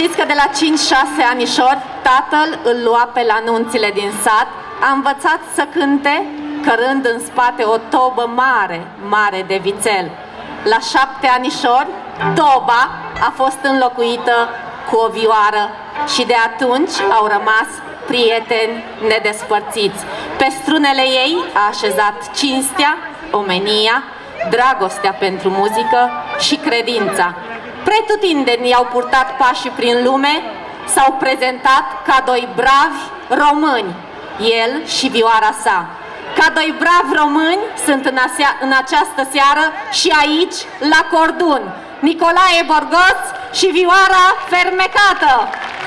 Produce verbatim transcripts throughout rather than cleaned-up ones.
știți că de la cinci șase anișori tatăl îl lua pe la nunțile din sat, a învățat să cânte cărând în spate o tobă mare, mare de vițel. La șapte anișori, toba a fost înlocuită cu o vioară și de atunci au rămas prieteni nedespărțiți. Pe strunele ei a așezat cinstea, omenia, dragostea pentru muzică și credința. Pretutindeni i-au purtat pașii prin lume, s-au prezentat ca doi bravi români, el și vioara sa. Ca doi bravi români sunt în, asea, în această seară și aici, la Cordun, Nicolae Borgoț și vioara fermecată.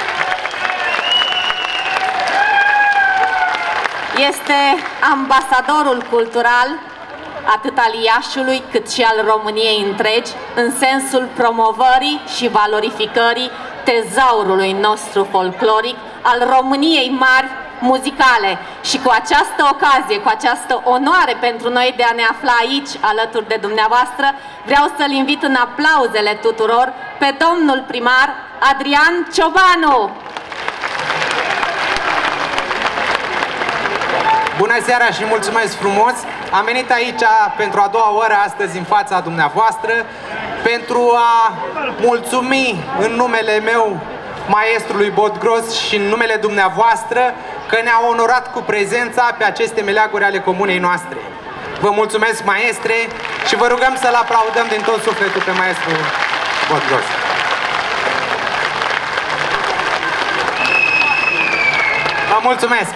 Este ambasadorul cultural atât al Iașiului cât și al României întregi, în sensul promovării și valorificării tezaurului nostru folcloric, al României mari muzicale. Și cu această ocazie, cu această onoare pentru noi de a ne afla aici alături de dumneavoastră, vreau să-l invit în aplauzele tuturor pe domnul primar Adrian Ciobanu. Bună seara și mulțumesc frumos! Am venit aici pentru a doua oră astăzi în fața dumneavoastră pentru a mulțumi în numele meu, maestrului Bodgros, și în numele dumneavoastră că ne-a onorat cu prezența pe aceste meleaguri ale comunei noastre. Vă mulțumesc, maestre, și vă rugăm să-l aplaudăm din tot sufletul pe maestrul Bodgros. Vă mulțumesc!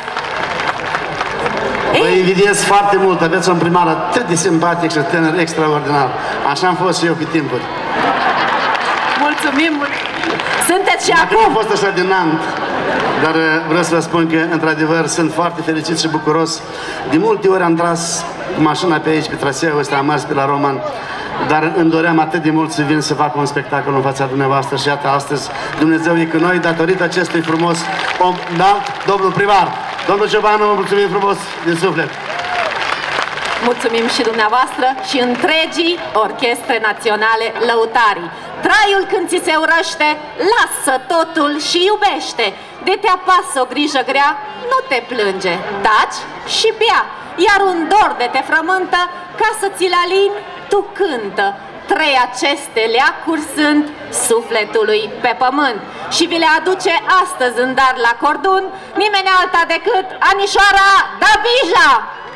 Vă invidiez foarte mult, aveți un primar atât de simpatic și tânăr, extraordinar. Așa am fost și eu pe timpuri. Mulțumim! Sunteți și Dacă acum! am fost așa din an, dar vreau să vă spun că, într-adevăr, sunt foarte fericit și bucuros. De multe ori am tras cu mașina pe aici, pe traseul ăsta, am mers pe la Roman, dar îmi doream atât de mult să vin să fac un spectacol în fața dumneavoastră și iată, astăzi Dumnezeu e cu noi datorită acestui frumos om înalt, domnul primar. Domnul Ciobanu, vă mulțumim frumos din suflet. Mulțumim și dumneavoastră și întregii Orchestre Naționale Lăutarii. Traiul când ți se urăște, lasă totul și iubește. De te apasă o grijă grea, nu te plânge, taci și bea. Iar un dor de te frământă, ca să ți-l alini, tu cântă. Trei aceste leacuri sunt sufletului pe pământ și vi le aduce astăzi în dar la Cordun nimeni alta decât Anișoara Davija!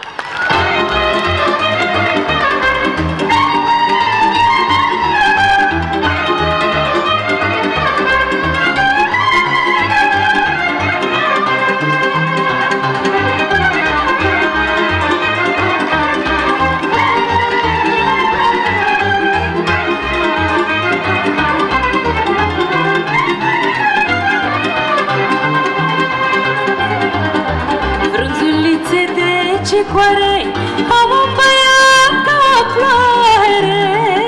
Coare, am un băiat ca o floare.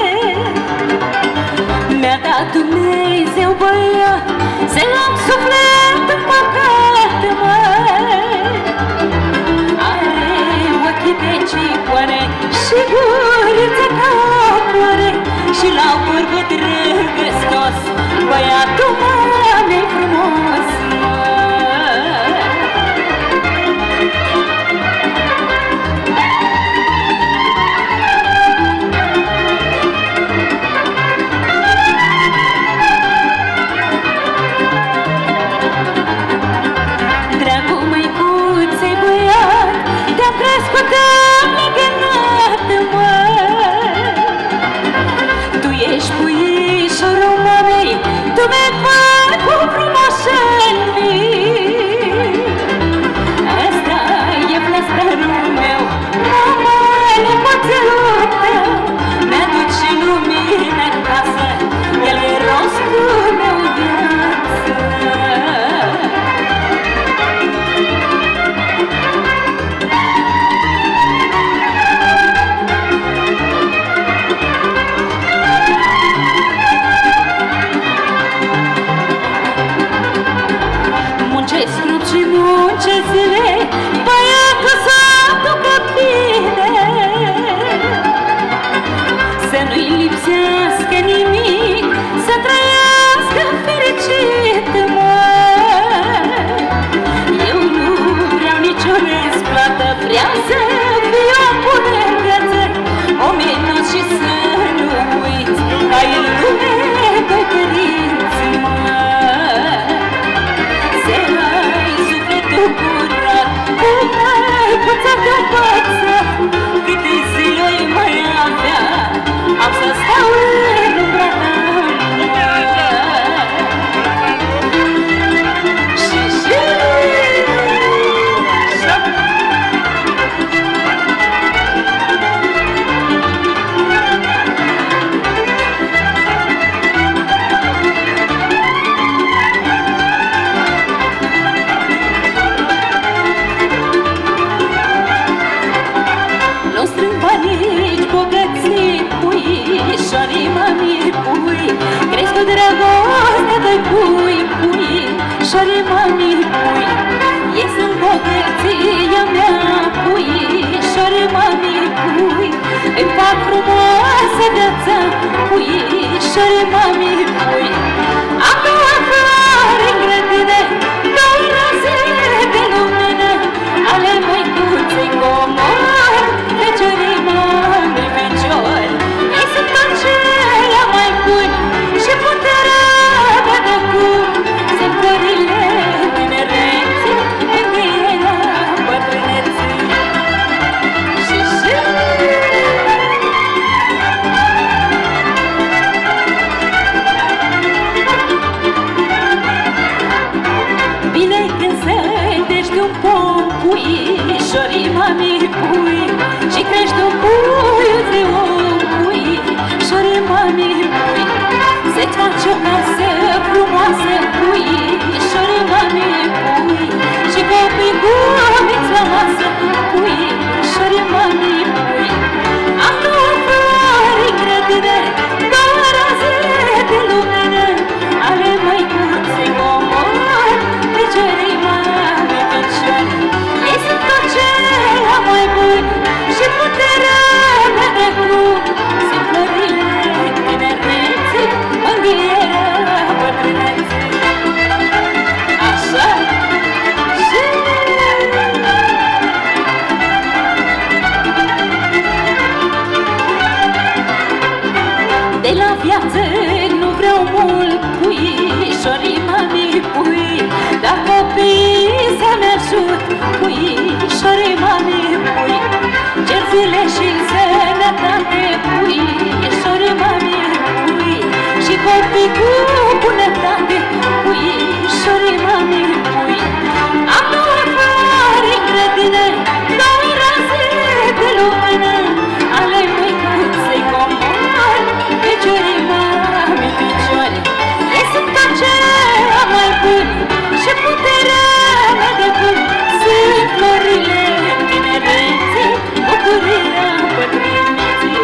Mi-a dat Dumnezeu băiat, să-i luăm sufletul păcate, măi. Are ochii de cicoare și gurița ca o floare și la vorbă drăgăstos, băiatul meu e frumos. Tu ești puișorul mamei, tu mi-ai făcut cu frumoșel mii. Asta e plăstarul meu, mama, nepoțelul tău. Mi-aduce lumină în casă, el e rostul meu în viață. Băiatul să ducă bine, să nu-i lipsească nimic, să trăiască fericit. tu dragoste doi pui, pui, șori mami pui. Ei sunt bogăția mea, pui, șori mami pui. Îmi fac frumoasă viața, pui, șori mami pui. Am două flori în grădină, două raze de lumină, ale măicuței comori, feciorii mami feciori. Ei sunt acelea mai buni și puterea mea de acum, sunt florile tinereții, încheierea bătrâneții. Și și bine când sădești un pom, pui, șorii mami pui, și crești un puiu de om, pui, șorii mami pui. Se-ți face o casă frumoasă, pui, șorii mami pui, și copii gumiți la masă, pui, șorii mami pui. Am două flori în grădină, două raze de lumină, ale măicuței comori, feciorii mami fecioare. Ei sunt acelea mai buni și puterea mea de acum, sunt florile tinereții, mângâierea bătrâneții. Așa și de la viață nu vreau mult, pui, șorii mami pui, dar copiii să-mi ajut, pui, șorii mami pui. Cer zile și sănătate, pui, șorii mami pui, și copii cu bunătate, pui, șorii mami pui. Am două flori în grădină, două raze de lumină, ale măicuței comori, feciorii mami fecioare. Ei sunt acelea mai buni și puterea mea de bun, sunt florile tinereții, bucuria bătrâneții.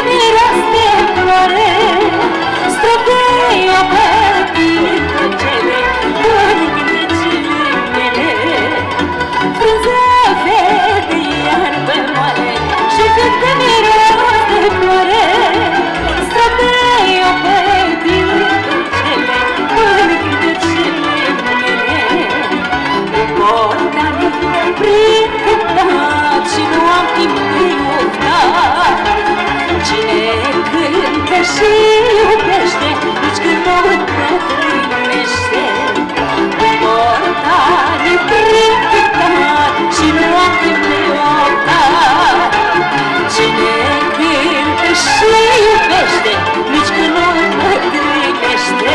miros de floare, străbăi-o pe cele până cântecile mele. Frunză verde, iarbă moale și cântă miros de floare, străbăi-o pe cele până cântecile mele. Porta-ne prin cântat și nu am timp de luptat. Cine cântă și iubește, nici când nu îmbătrânește. Porta-ne prin cântat și nu am timp de luptat. Cine cântă și iubește, nici când nu îmbătrânește.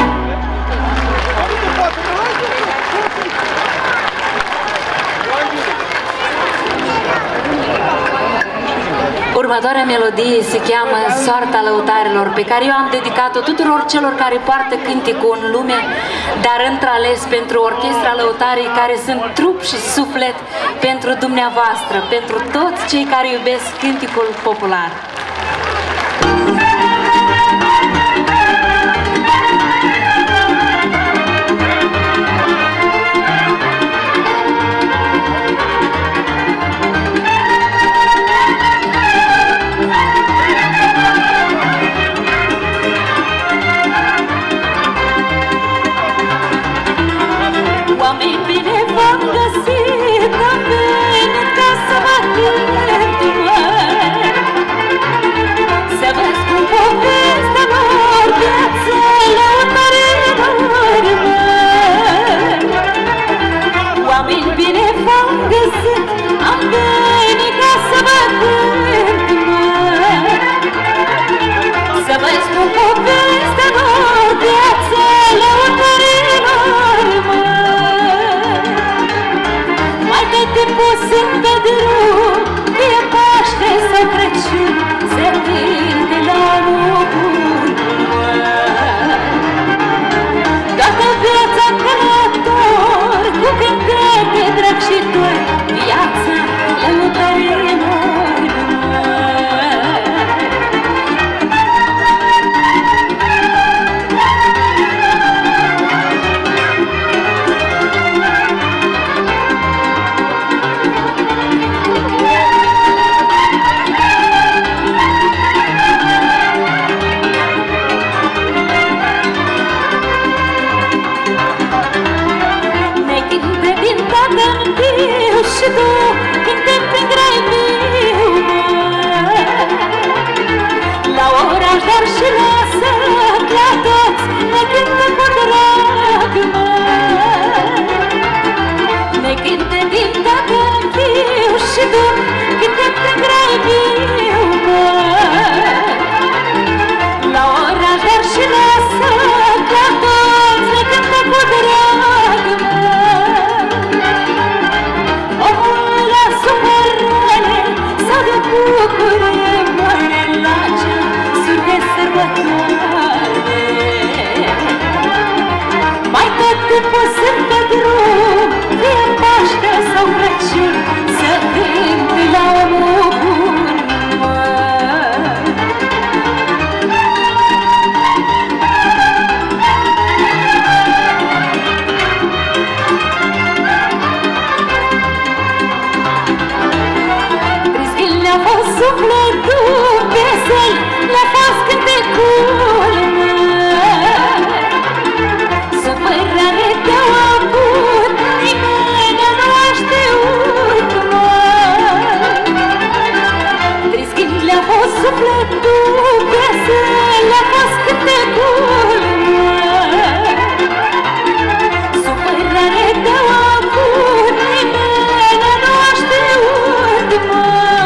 Următoarea melodie se cheamă Soarta lăutarilor, pe care eu am dedicat-o tuturor celor care poartă cântecul în lume, dar într-ales pentru orchestra lăutarii, care sunt trup și suflet pentru dumneavoastră, pentru toți cei care iubesc cântecul popular. Oameni bine v-am găsit, am venit ca să vă cântăm, să vă spun povestea lor, viața lăutarilor. Oameni bine v-am găsit, am venit ca să vă cântăm, să vă spun povestea lor, viața lăutarilor. Mai de timpul sunt pe drum, fie Paște sau Crăciun, se vinde la lucruri. Toată viața călător, cu cântări de drag și dor, viața lăutarilor. Și tu cântă prin grai meu, la oraș, dar și la sat, la toți ne cântă cu drag, mă. Ne cântă din tatăl fiu și tu cântă prin grai meu, mă. La oraș, dar și la sat, la toți ne cântă cu drag, mă. Bucure, moare la ceasuri de sărbătoare. Mai tot timpul sunt pe drum, fie Paște sau Crăciun, să cânte la omul bun. Le-a fost sufletul vesel, le-a fost cântecul meu. Supărare te-au avut, nimeni nu a știut, măi. Trist când le-a fost sufletul vesel, le-a fost cântecul meu. Supărare te-au avut, nimeni nu a știut, măi.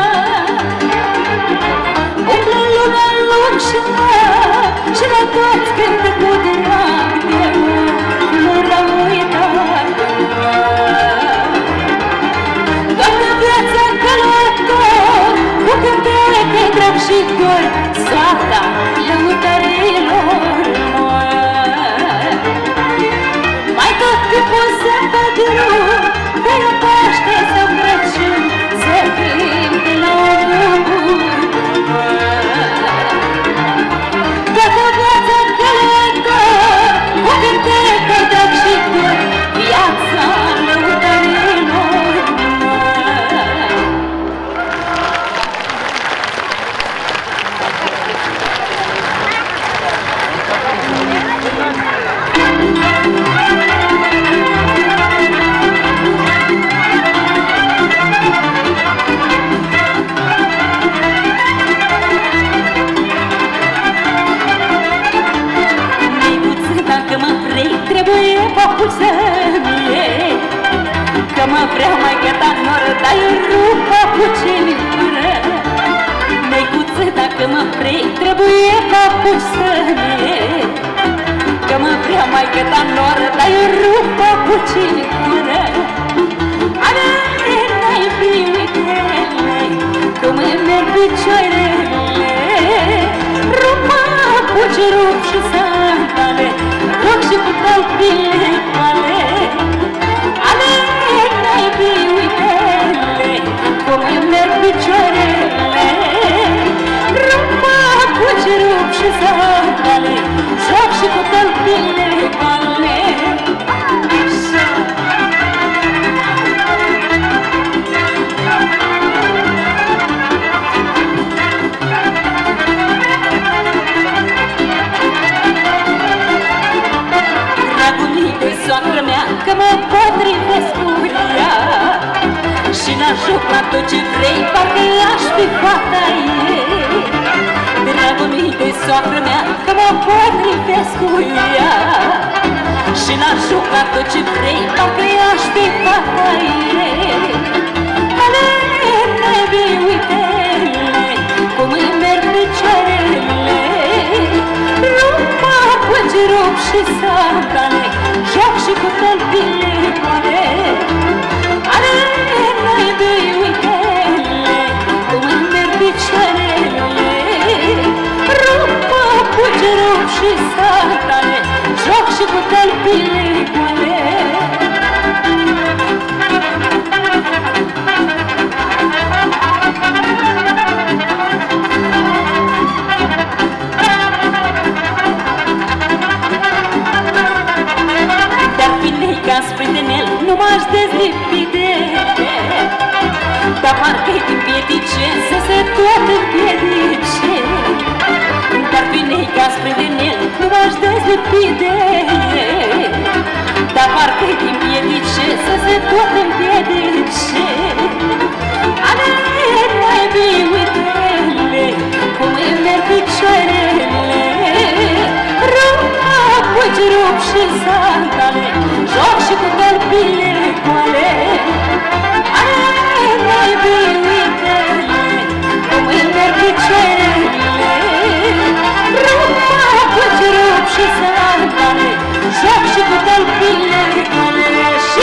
Și la toți cântă cu drag de mă, nu l-am uitat de mă. Toată viața călător, cu cântări de drag și dor, soarta lăutarilor. vrei, trebuie ca puși să mie. Că mă vrea maică ta noră, dar eu rup papucii fără. Ale, n-ai fi, uite-le, cum îmi merg picioarele. Rup papuci, rup și sandale, rog și cu talpile goale. Ale, n-ai fi, uite-le, cum îmi merg picioarele. Rup papuci, rup și sandale, joc și cu talpile goale. Soacră mea, că mă potrivesc cu ea și n-ajung la tot ce vrei, parcă aș fi fata ei. Dragul mii de soacră mea, că mă potrivesc cu ea și n-ajung la tot ce vrei, parcă aș fi fata ei. Ale, nebii, uite-le, cum îmi merg picioarele. Rup papuci, rup și sandale, joc și cu tălpile goale. Ale, naibii, uite-le, cum îmi merg picioarele. Rup papuci, rup și sandale, joc și cu tălpile goale. Sprândenel, nu m-aș dezlipi de el, dar parcă-i împiedice să se tot împiedice. Dar vine ca sprândenel, nu m-aș dezlipi de el, dar parcă-i împiedice să se tot împiedice. Ale, naibii, uite-le, cum îmi merg picioarele. Rup papuci, rup și sandale, joc și cu tălpile goale. Ale, naibii, uite-le, cum îmi merg picioarele. Rup papuci, rup și sandale, joc și cu tălpile goale. Și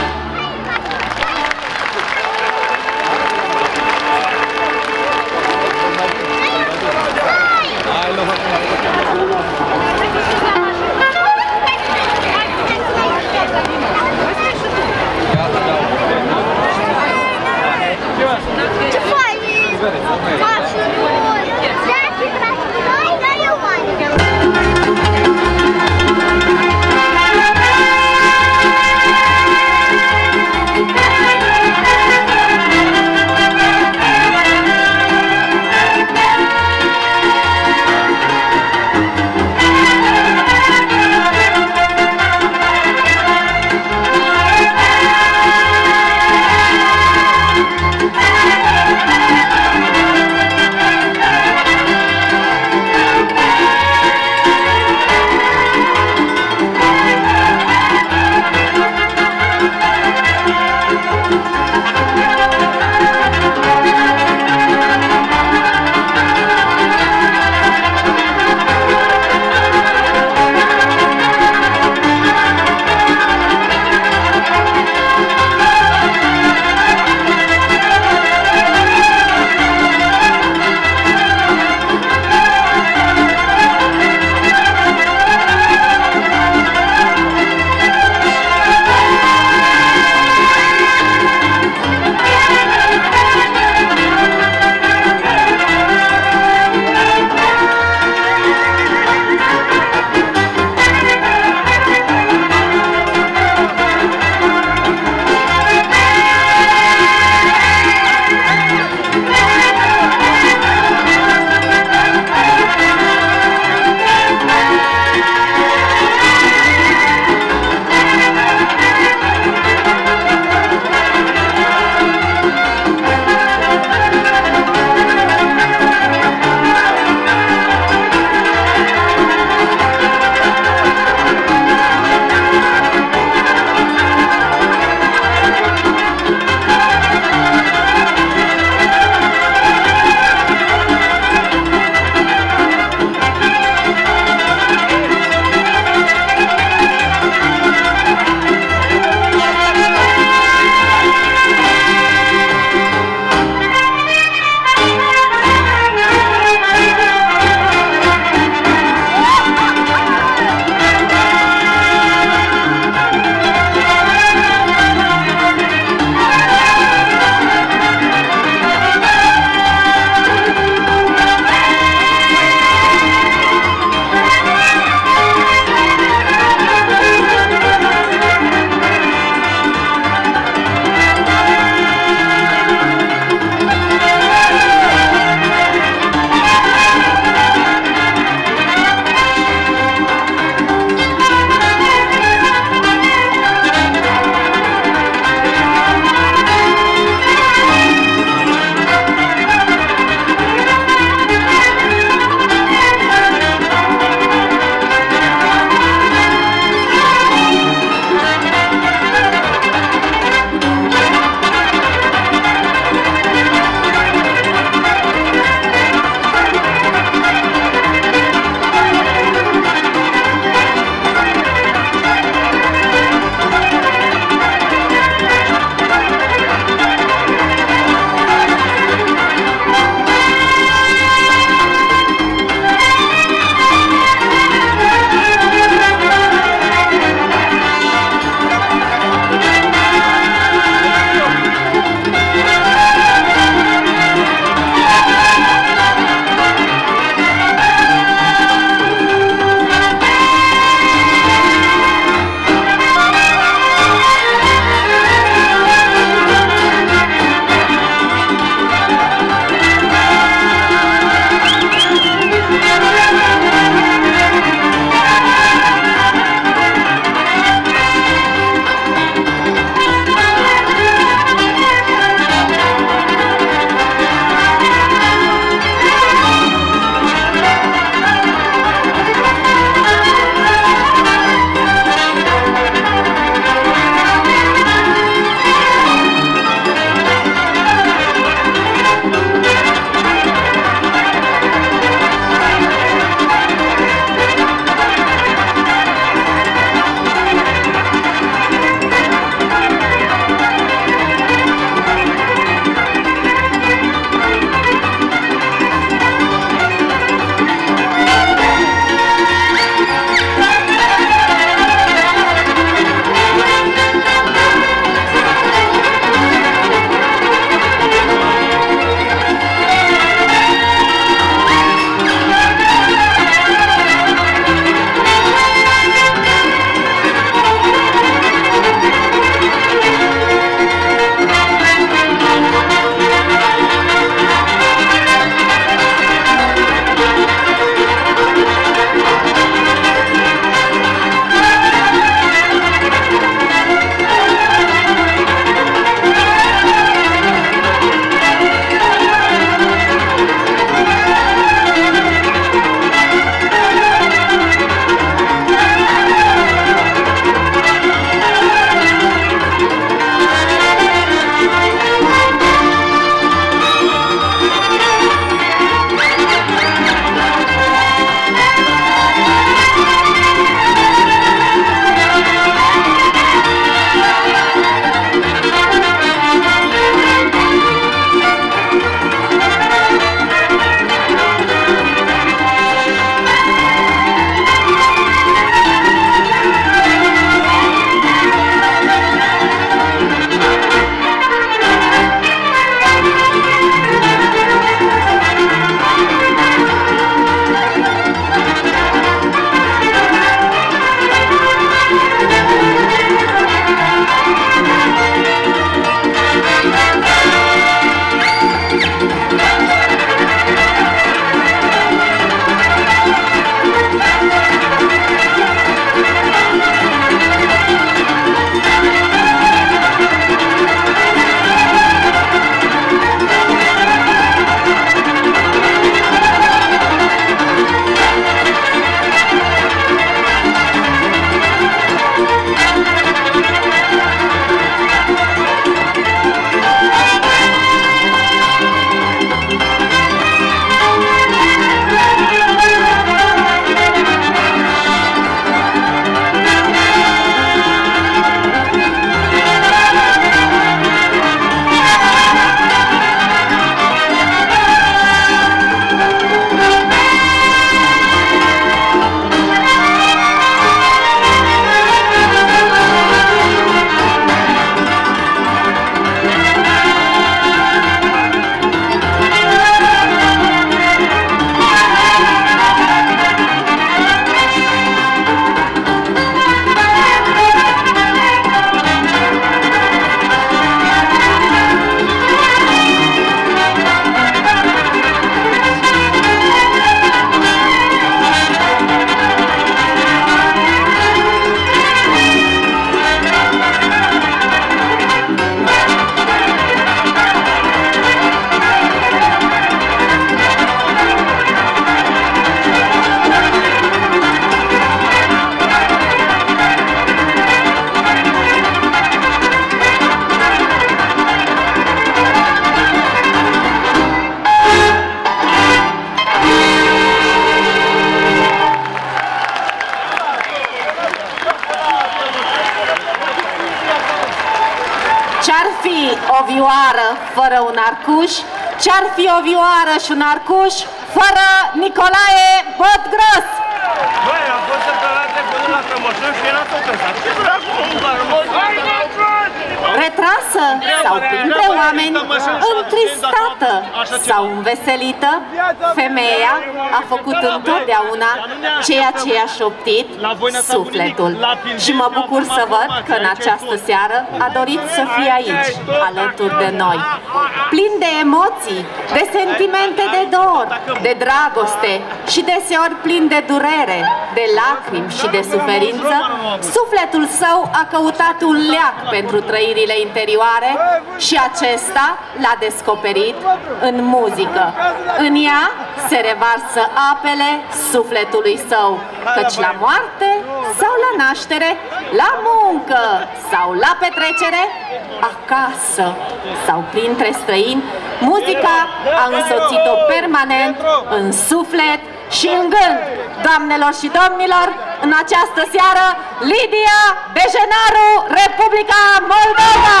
vioară fără un arcuș? Ce-ar fi o vioară și un arcuș fără Nicolae Botgros? Băi, am fost săptămâna trecută la Crămoșan și era tot ăsta. Ce dracu, un barmos? Retrasă sau printre oameni, întristată sau înveselită, femeia a făcut întotdeauna ceea ce i-a șoptit sufletul. Și mă bucur să văd că în această seară a dorit să fie aici, alături de noi. Plin de emoții, de sentimente de dor, de dragoste și deseori plin de durere, de lacrimi și de suferință, sufletul său a căutat un leac pentru trăirile interioare și acesta l-a descoperit în muzică. În ea se revarsă apele sufletului său, căci la moarte sau la naștere, la muncă sau la petrecere, acasă sau printre străini, muzica a însoțit-o permanent în suflet și în gând. Doamnelor și domnilor, în această seară, Lidia Bejenaru, Republica Moldova!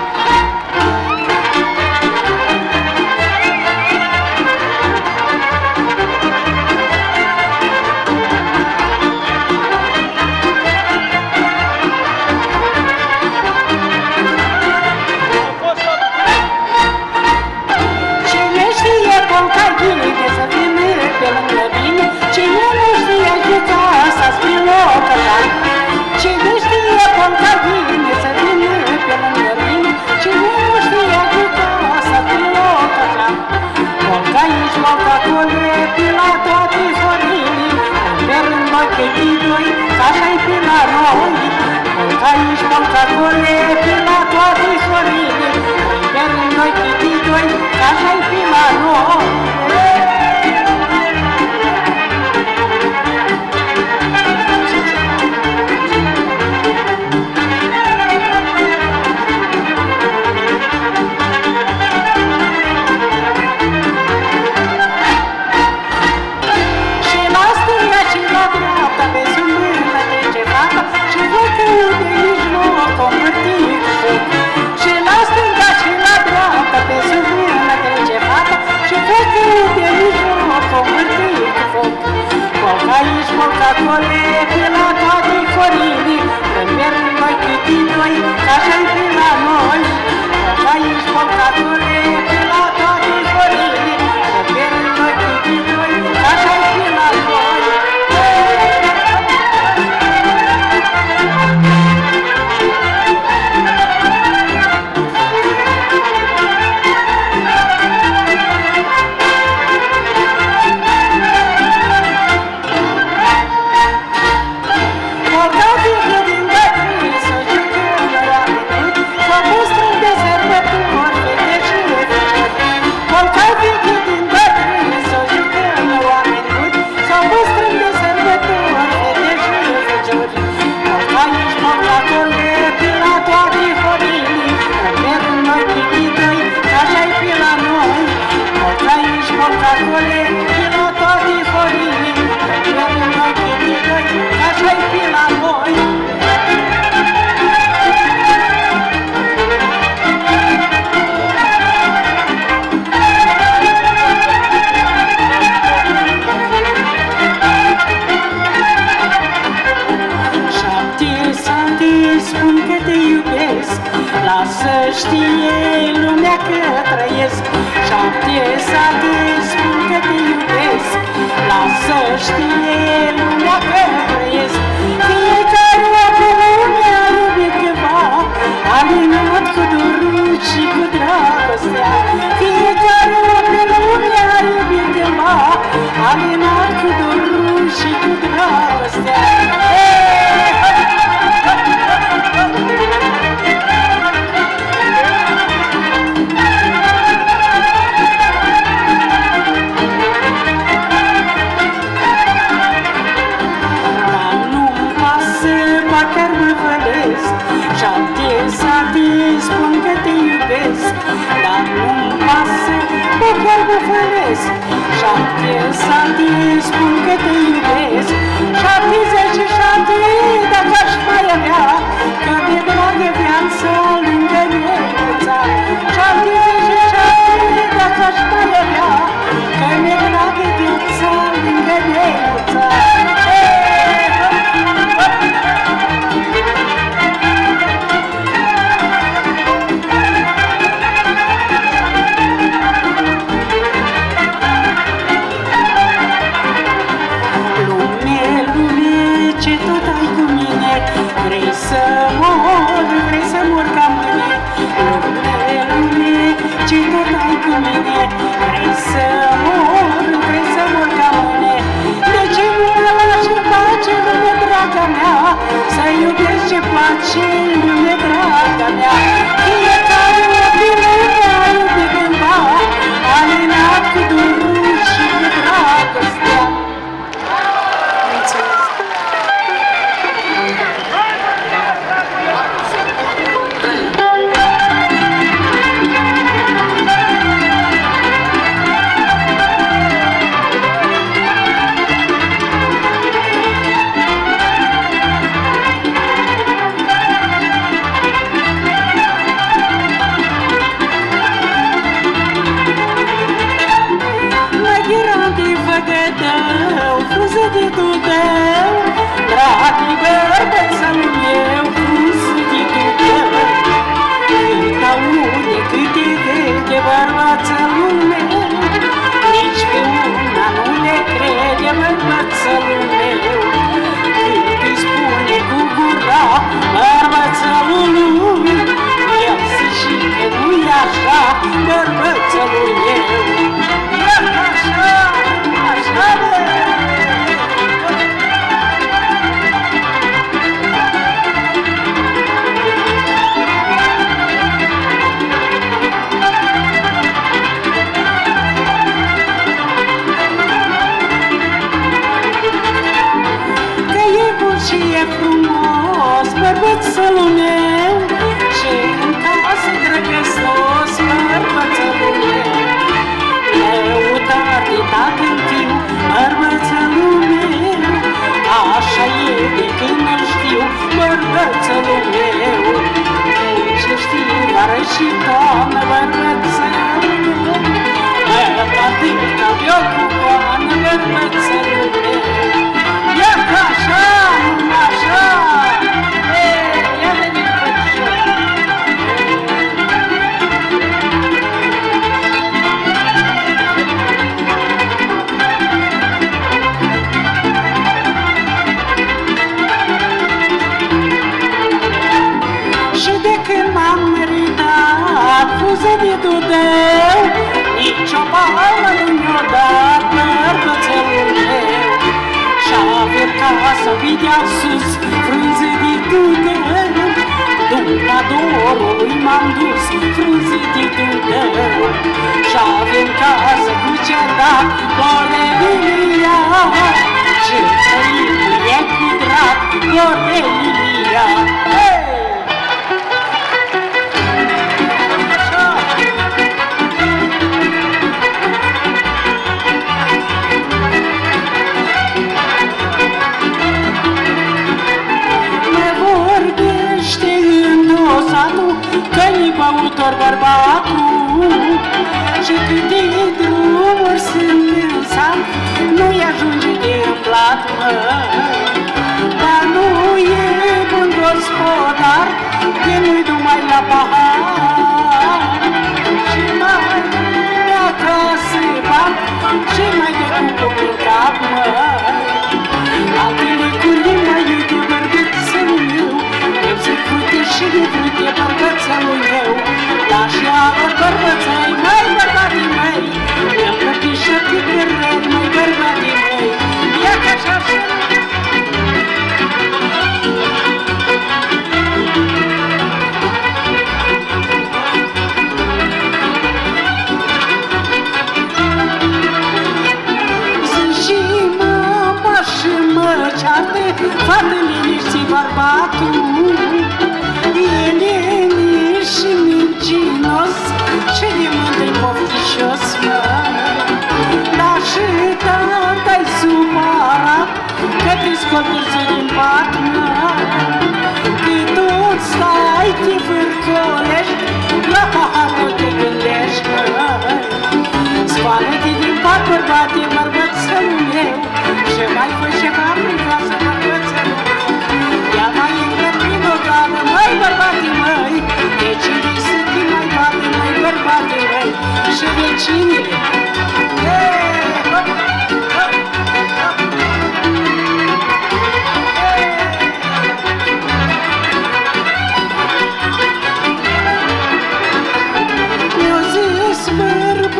Cine știe cum ca bine de să vină pe lângă mine, cine nu știe ajuta să spui locătan. Cine știe cum ca bine să vină pe lângă mine, cine nu știe ajuta să spui locătan. Volca aici, volca acolo, pe la toate zorile, pe rând noi pe doi, ca așa-i pe la noi. Volca aici, volca acolo, pe la toate zorile, pe rând noi pe doi, ca așa-i pe la noi. Aici volca acolo, pe la toate forile, pe noi câtii doi, ca așa-i pe la noi. Volca aici, volca acolo, pe la toate forile, pe noi câtii doi, ca așa-i pe la noi. Lasă știe lumea că trăiesc, șapte sate spun că te iubesc. Lasă știe lumea că trăiesc, fiecare o pe lume a iubit cândva, a minut cu durul și cu dragostea. Fiecare o pe lume a iubit cândva, a minut cu durul și cu dragostea. Șapte sate spun că te iubesc, dar nu-mi pasă, că chiar mă făresc. Șapte sate spun că te iubesc, șaptezeci și șapte dacă aș mai avea, că de dragă viață lângă mine viața. mine, vrei să mor, vrei să mor ca mine. De ce nu mă lași în pace, lume draga mea, să iubesc ce place, lume draga mea. Fiecare din lume a iubit cândva, alinat cu durul și cu dragostea. Mulțumesc! Frunze de dudeu, dragi bărbățelul meu, frunze de dudeu. Cât aude, cât e vede bărbățelul meu, nici pe una nu le crede bărbățelul meu. Cât îi spune cu gura bărbățelul lui, el zice că nu-i așa bărbățelul meu. E așa, așa bă! Și e frumos bărbățelul meu, și în casă drăgăstos bărbățelul meu. Lăutat de tatăl fiu bărbățelul meu, așa e de când îl știu bărbățelul meu. Ce știu vară și toamnă bărbățelul meu, mă bate ca eu cu coană bărbățelul meu. Ia ca așa, numai așa, ei, ia veni păcior. Și de când m-am meritat frunze de dudeu, nici o palmă nu mi-o dat bărbățelul meu. Și-avem casa videa sus, frunze de dudeu, după dorului m-am dus, frunze de dudeu. Și-avem casă cu cerdac, flori de lilia, și trăirie cu drag, flori de lilia. Că-i băutor bărbatul, și câte drumuri sunt în sat, nu-i ajunge de îmblat, mă. Dar nu e bun gospodar, că nu-i numai la pahar. Și mai de acasă bat, și mai de cucă prin cap, mă. Altele cu limba iute bărbățelul meu, eu zic frute și de frute bărbățelul meu. Dar și alor bărbăței, măi bărbatii mei, el plătișă cu cărări, măi bărbatii mei. Ia ca așa și fată liniști bărbatul, e liniș și mincinos, și de mândri poftișos, mă. Dar și tata-i supărat, că te scot dulce din pat, mă. Că tu stai, te vârcolești, la pahar nu te gândești, mă. Spală-te din pat, bărbate, bărbățelul meu, și mai fă ceva prin casă, bărbățelul. Ia mai intră prin o gradă, măi, bărbatii măi, de cine să te mai bate, măi, bărbatii măi, și de cine? Hei, hop, hop, hop. Eu zis, bărbatii,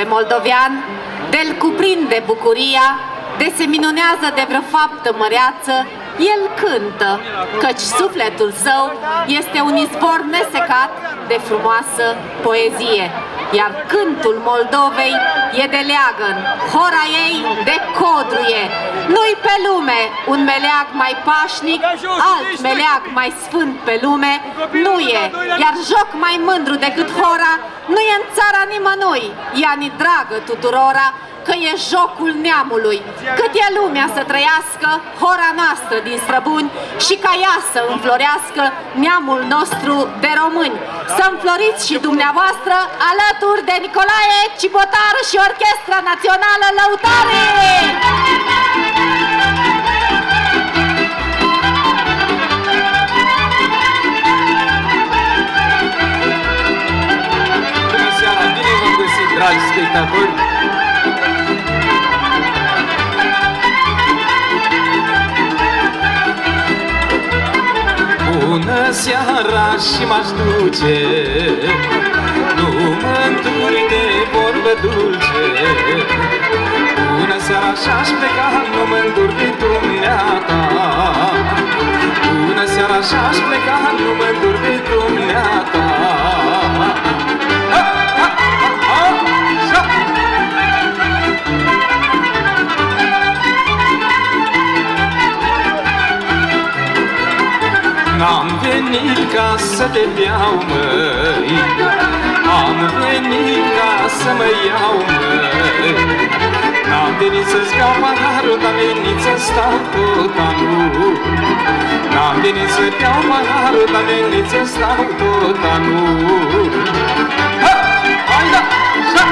pe moldovean, de-l cuprinde bucuria, de se minunează de vreo faptă măreață, el cântă, căci sufletul său este un izvor nesecat de frumoasă poezie, iar cântul Moldovei e de leagăn, hora ei de codruie. Nu-i pe lume un meleag mai pașnic, alt meleag mai sfânt pe lume, nu e, iar joc mai mândru decât hora, nu e în țara nimănui, ea ni dragă tuturora, că e jocul neamului. Cât e lumea să trăiască, hora noastră din străbuni, și ca ea să înflorească neamul nostru de români. Să înfloriți și dumneavoastră alături de Nicolae Cibotar și Orchestra Națională Lăutare! Bună seara, bine v-am găsit, dragi spectatori! Bună seara și m-aș duce, nu mă înturi de vorbă dulce. Bună seara și-aș pleca, nu mă înturi de dumneata. Bună seara și-aș pleca, nu mă înturi de dumneata. N-am venit ca să te beau, măi, am venit ca să mă iau, măi. N-am venit să-ți beau paharul, n-am venit să stau tot anul. N-am venit să beau paharul, n-am venit să stau tot anul. Ha! Hai da! Ha!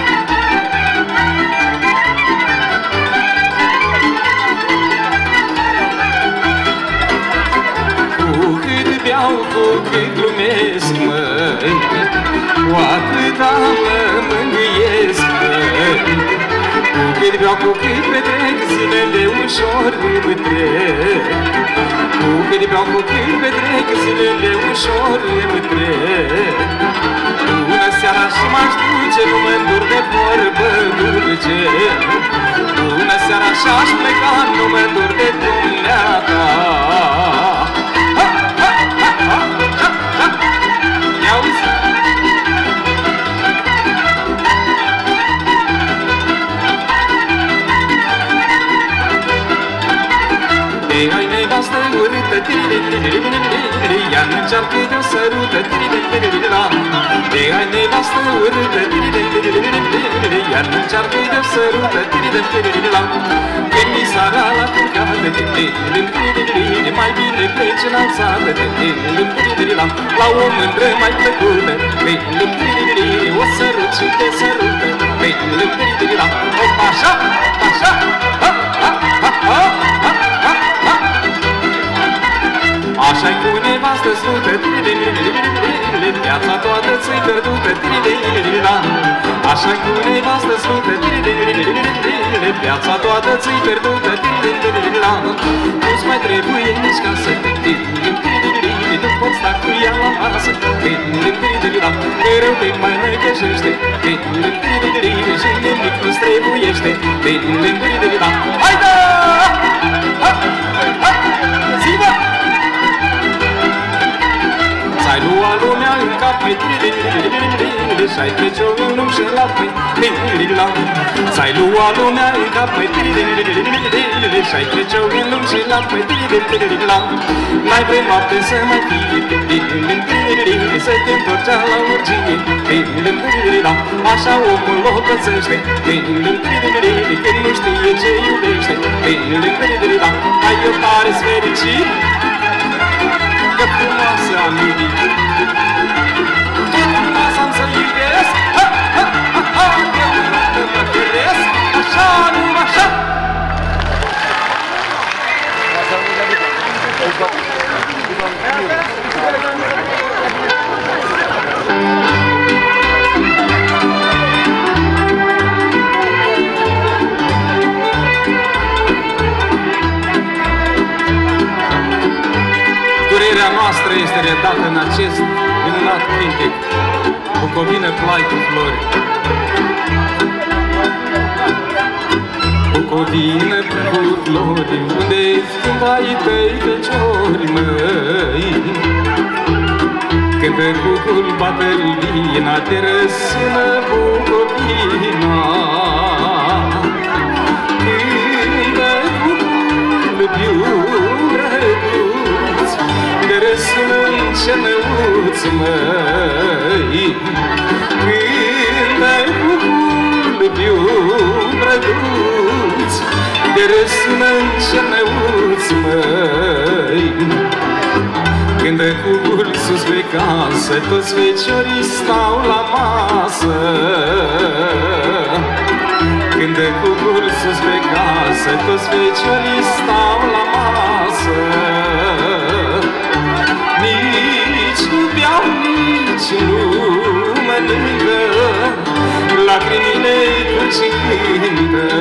Beau cu cât glumesc, măi, cu atâta mă mângâiesc, măi. Cu cât beau, cu cât petrec, zilele ușor îmi trec. Cu cât beau, cu cât petrec, zilele ușor îmi trec. Bună seara și m-aș duce, nu mă îndur de vorbă dulce. Bună seara și-aș pleca, nu mă îndur de dumneata. Ai nevastă urâtă, ea n-încearcă de-o sărută. Ai nevastă urâtă, ea n-încearcă de-o sărută. Când mi sara la curcată, mai bine pleci în alțată. La o mândră mai plăcută, o sărut și te sărută. Așa, așa, ha, ha, ha, ha, ha. Așa-i cu nevastă slută, viața toată ți-i pierdută. Așa-i cu nevastă slută, viața toată ți-i pierdută. Nu-ți mai trebuie nici casă, nu poți sta cu ea la masă. Mereu te mai năgăjește și nimic nu-ți trebuiește. Hai da! Ziua! S-ai luat lumea în cap, și-ai trece-o în lung și la S-ai luat lumea în cap, și-ai trece-o în lung și la N-ai vrei noapte să mai fie, să te întorcea la urgie. Așa omul o pățește, când nu știe ce iubește. Ai eu tare-s fericit, că frumoasă am iubit. Tot frumoasă am să iubesc, ha, ha, ha, ha, că mă feresc, așa, nu așa. Durerea noastră este redată în acest minunat cântec, Bucovină plai cu flori. Bucodină cu flori, unde-i schimbai tăi feciori, măi? Cântă cucul, bată-l vina, te răsună Bucodina. Cântă cucul, biurăduț, te răsună-n Cernăuț, măi. Cântă cucul, biurăduț, te răsună-n Cernăuț, măi. Când cucul sus pe casă, toți feciorii stau la masă. Când cucul sus pe casă, toți feciorii stau la masă. Nici nu beau, nici nu mănâncă, lacrimile dulci cântă.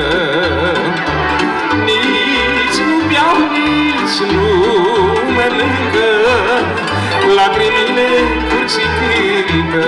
Nici nu beau, nici nu mănâncă, lacrimile curg și cântă.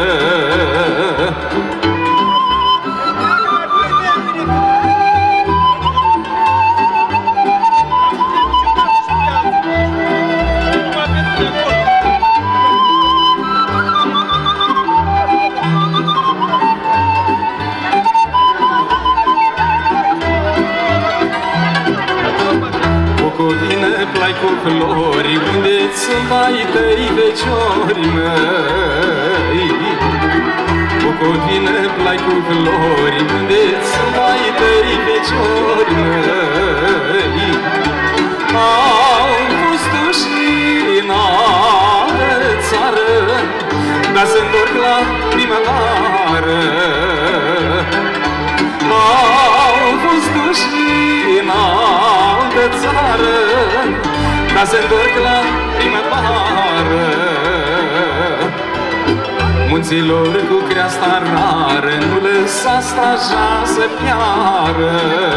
Plai cu flori, unde-ți sunt bai tăi feciori, măi? Bucodină, plai cu flori, unde-ți sunt bai tăi feciori, măi? Au fost duși în altă țară, dar se întorc la primăvară. Au fost duși în altă țară, dar se întorc la primăvară. Munților cu creasta rară, nu lăsa staja să piară.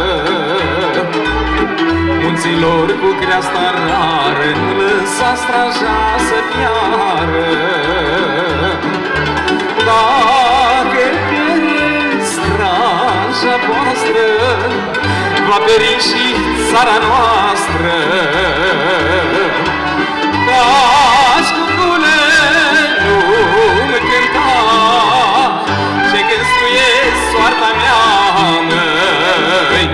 Munților cu creasta rară, nu lăsa straja să piară. Dacă pierde straja voastră, va pieri și țara noastră. Taci, cucule, nu-mi cânta, ce gânstuie soarta mea, măi.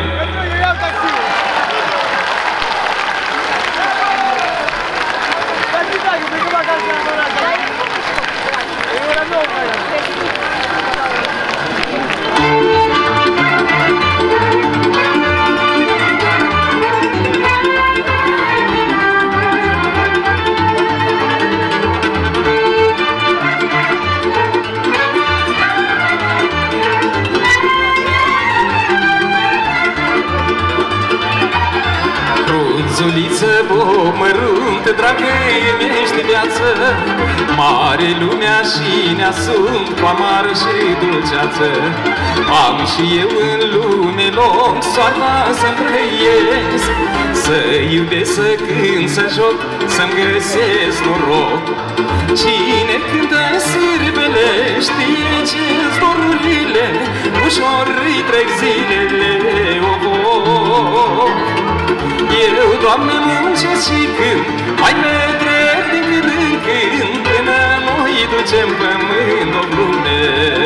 Zuliță, bo, măruntă, dragă-i mești viață, mare lumea și nea sunt, cu amară și dulceață. Am și eu în lume loc, soarta să-mi trăiesc, să iubesc, să cânt, să joc, să-mi găsesc noroc. Cine cântă sârbele știe ce-s dorurile, ușor îi trec zilele, oh, oh, oh. Eu, Doamne, muncesc și cânt, mai petrec din când în când, până noi ducem pământ o lume.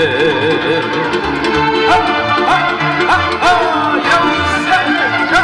Ha, ha, ha, ha, iau, se, ha.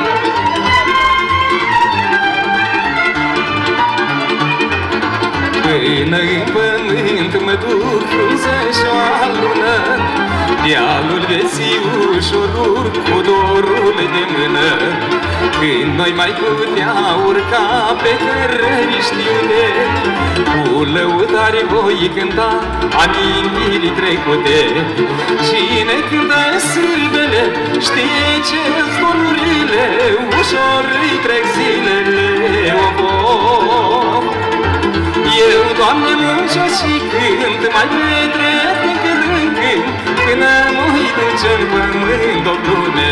Până în pământ mă duc frunză și o alună, dealul vieții ușor urc cu dorul de mână. Când noi mai putea urca pe cărări știute, cu lăutare voi cânta amintiri trecute. Cine cântă sârbele știe ce-s dorurile, ușor îi trec zilele, oh, oh. Eu, Doamne, muncesc și cânt, mai petrec din când în când, până noi ducem pământ o lume.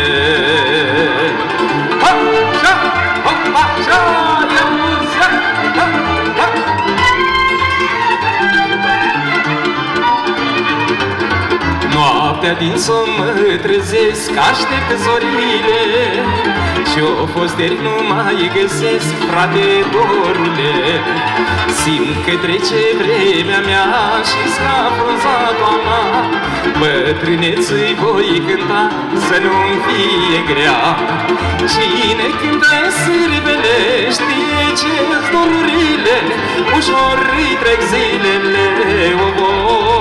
Ha, ha, ha, ha, ha, ha, ha, ha. Noaptea Noaptea din somn mă trezesc, aștept zorile și-o posteri nu mai găsesc, frate dorule. Simt că trece vremea mea și-s ca frunza toamna, bătrâneți-i voi cânta să nu-mi fie grea. Cine cântă sârbele știe ce-s dorurile, ușor îi trec zilele, o, o,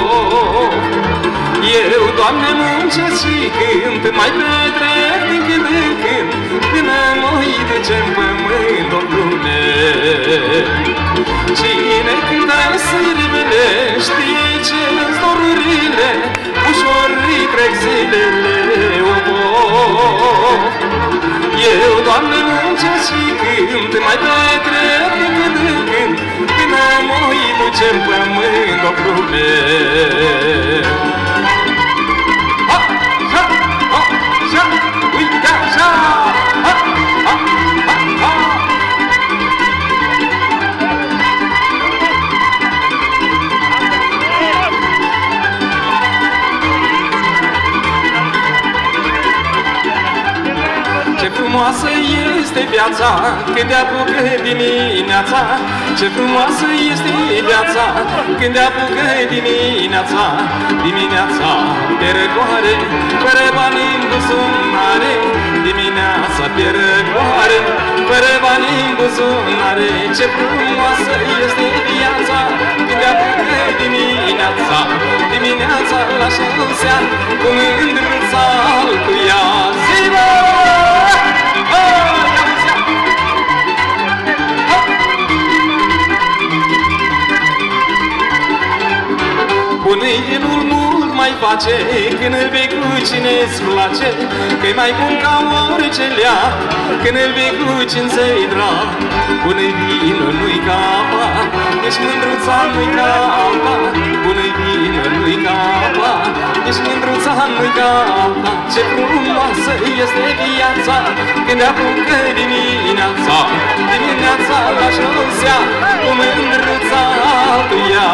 eu, Doamne, muncesc și cânt, mai petrec din când în când, până noi ducem pământ o lume. Cine cântă sârbele știe ce-s dorurile, ușor îi trec zilele, o, o, eu, Doamne, muncesc și cânt, mai petrec din când în când, până noi ducem pământ o lume. Ce frumoasă este viața când te apucă dimineața, ce frumoasă este viața când te apucă dimineața, dimineața pe răcoare, fără bani în buzunare, dimineața pe răcoare, fără bani în buzunare. Ce frumoasă este viața când te apucă dimineața, dimineața la șosea cu mândruța altuia. Ziua! Pune-i vinul mult mai face când îl bei cu cine-ți place, că-i mai bun ca orice lea când îl bei cu cine-ți drag. Pune-i vinul, nu-i ca apa, ești mândruța, nu-i ca apa. Pune-i vinul, nu-i ca apa, ești mândruța, nu-i ca apa. Ce frumoasă este viața când te apucă dimineața, dimineața la șosea cu mândruța altuia.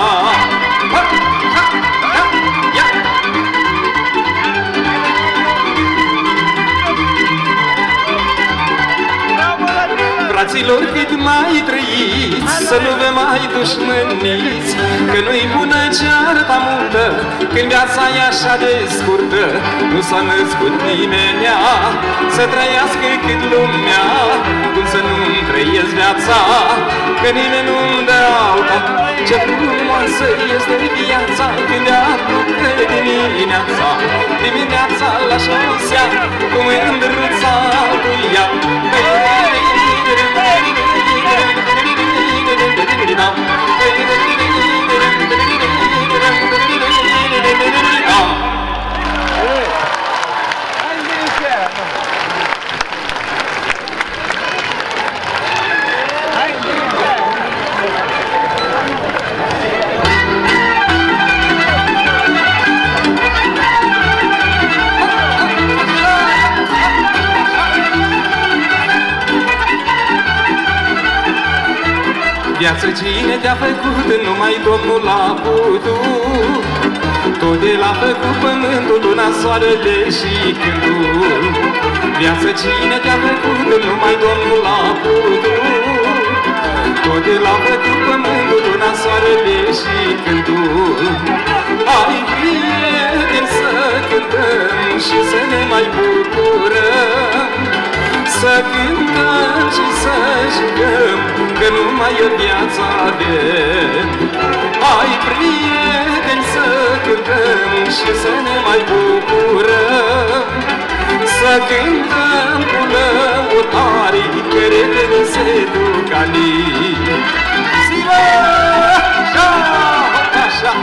Fraților, cât mai trăiți, să nu vă mai dușmăniți, că nu-i bună cearta multă când viața e așa de scurtă. Nu s-a născut nimenea să trăiască cât lumea, cum să nu-mi trăiesc viața, că nimeni nu-mi dă alta. Ce frumoasă este viața când te apucă dimineața, dimineața la șosea cu mândruța altuia. Viață cine te-a făcut, numai Domnul a putut. Tot El a făcut pământul, luna, soarele și câmpul. Viață cine te-a făcut, numai Domnul a putut. Tot El a făcut pământul, luna, soarele și câmpul. Hai, prieteni, să cântăm și să ne mai bucurăm, să cântăm și să jucăm, că numai o viață avem. Hai, prieteni, să cântăm și să ne mai bucurăm, să cântăm cu lăutarii care ne se duc anii. Ziua! Așa! Așa!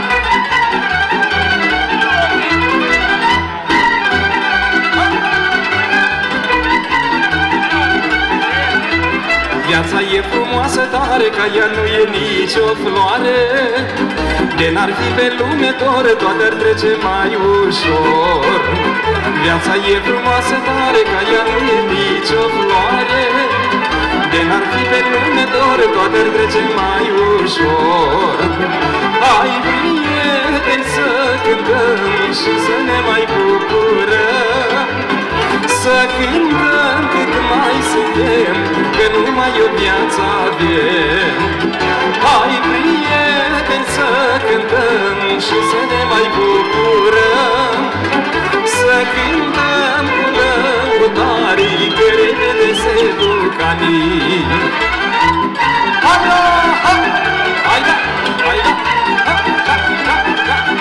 Viața e frumoasă tare, ca ea nu e nicio floare. De n-ar fi pe lume dor, toate ar trece mai ușor. Viața e frumoasă tare, ca ea nu e nicio floare. De n-ar fi pe lume dor, toate ar trece mai ușor. Hai, prieteni, să cântăm și să ne mai bucurăm, să cântăm cât mai suntem, că numai o viață avem. Hai, prieteni, să cântăm și să ne mai bucurăm, să cântăm cu lăutarii, că repede se duc anii. Hai da, hai, hai da, hai da, hai da, hai da, hai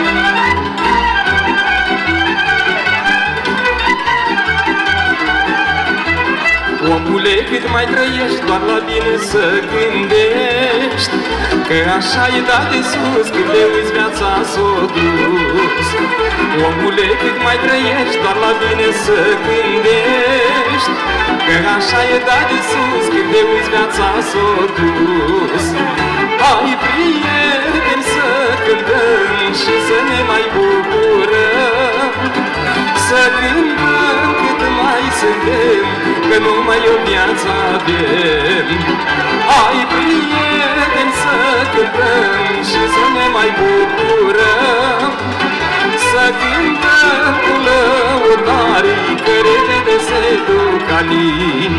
da. Omule, cât mai trăiești, doar la bine să gândești, că așa e dat de sus, când te uiți viața s-o dus. Omule, cât mai trăiești, doar la bine să gândești, că așa e dat de sus, când te uiți viața s-o dus. Hai, prieteni, să cântăm și să ne mai bucurăm, să cântăm cât mai suntem, că numai o viață avem. Hai, prieteni, să cântăm și să ne mai bucurăm, să cântăm cu lăutarii, că repede se duc anii.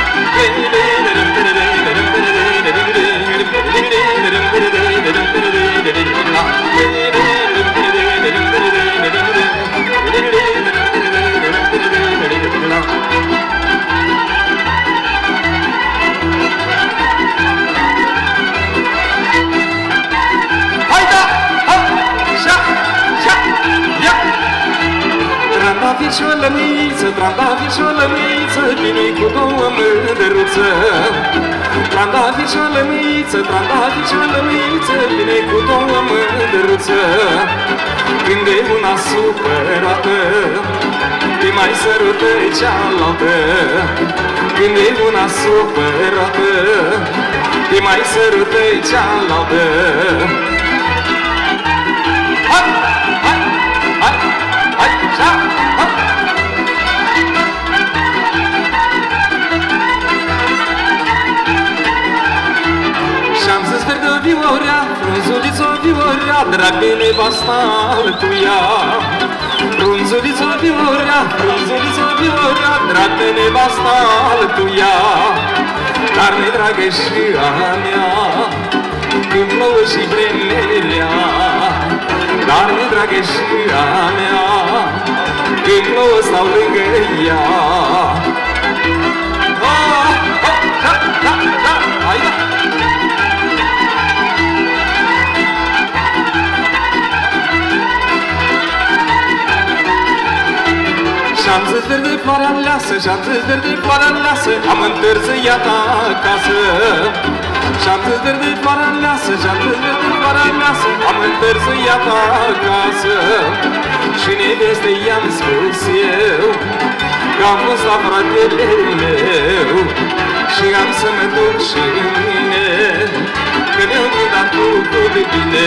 Trandafir și o lămiță, trandafir și o lămiță, vine cu două mândruță. Trandafir și o lămiță, trandafir și o lămiță, vine cu două mândruță. Când e una supărată, te mai sărută cealaltă. Când e una supărată, te mai sărută cealaltă. Hai, hai, hai, hai, așa, hai. Și-am zis verde-o viorea, frunzuliță-o viorea, drag de nevasta altuia. Frunzuliță-o viorea, frunzuliță-o viorea, drag de nevasta altuia. Dar ne dragă și a mea, când plouă și vremerea. Dar ne dragă și a mea, când plouă stau lângă ea. Oh, oh, da, da, da, hai da! Și-am zis verde floarea leasă, și-am zis verde floarea leasă, am întârziat acasă. Și-am zis verde floarea leasă, și-am zis verde floarea leasă, am întârziat acasă. Și neveste i-am spus eu că am fost la fratele meu și am să mă duc și mine, că mi-au dat totul de bine.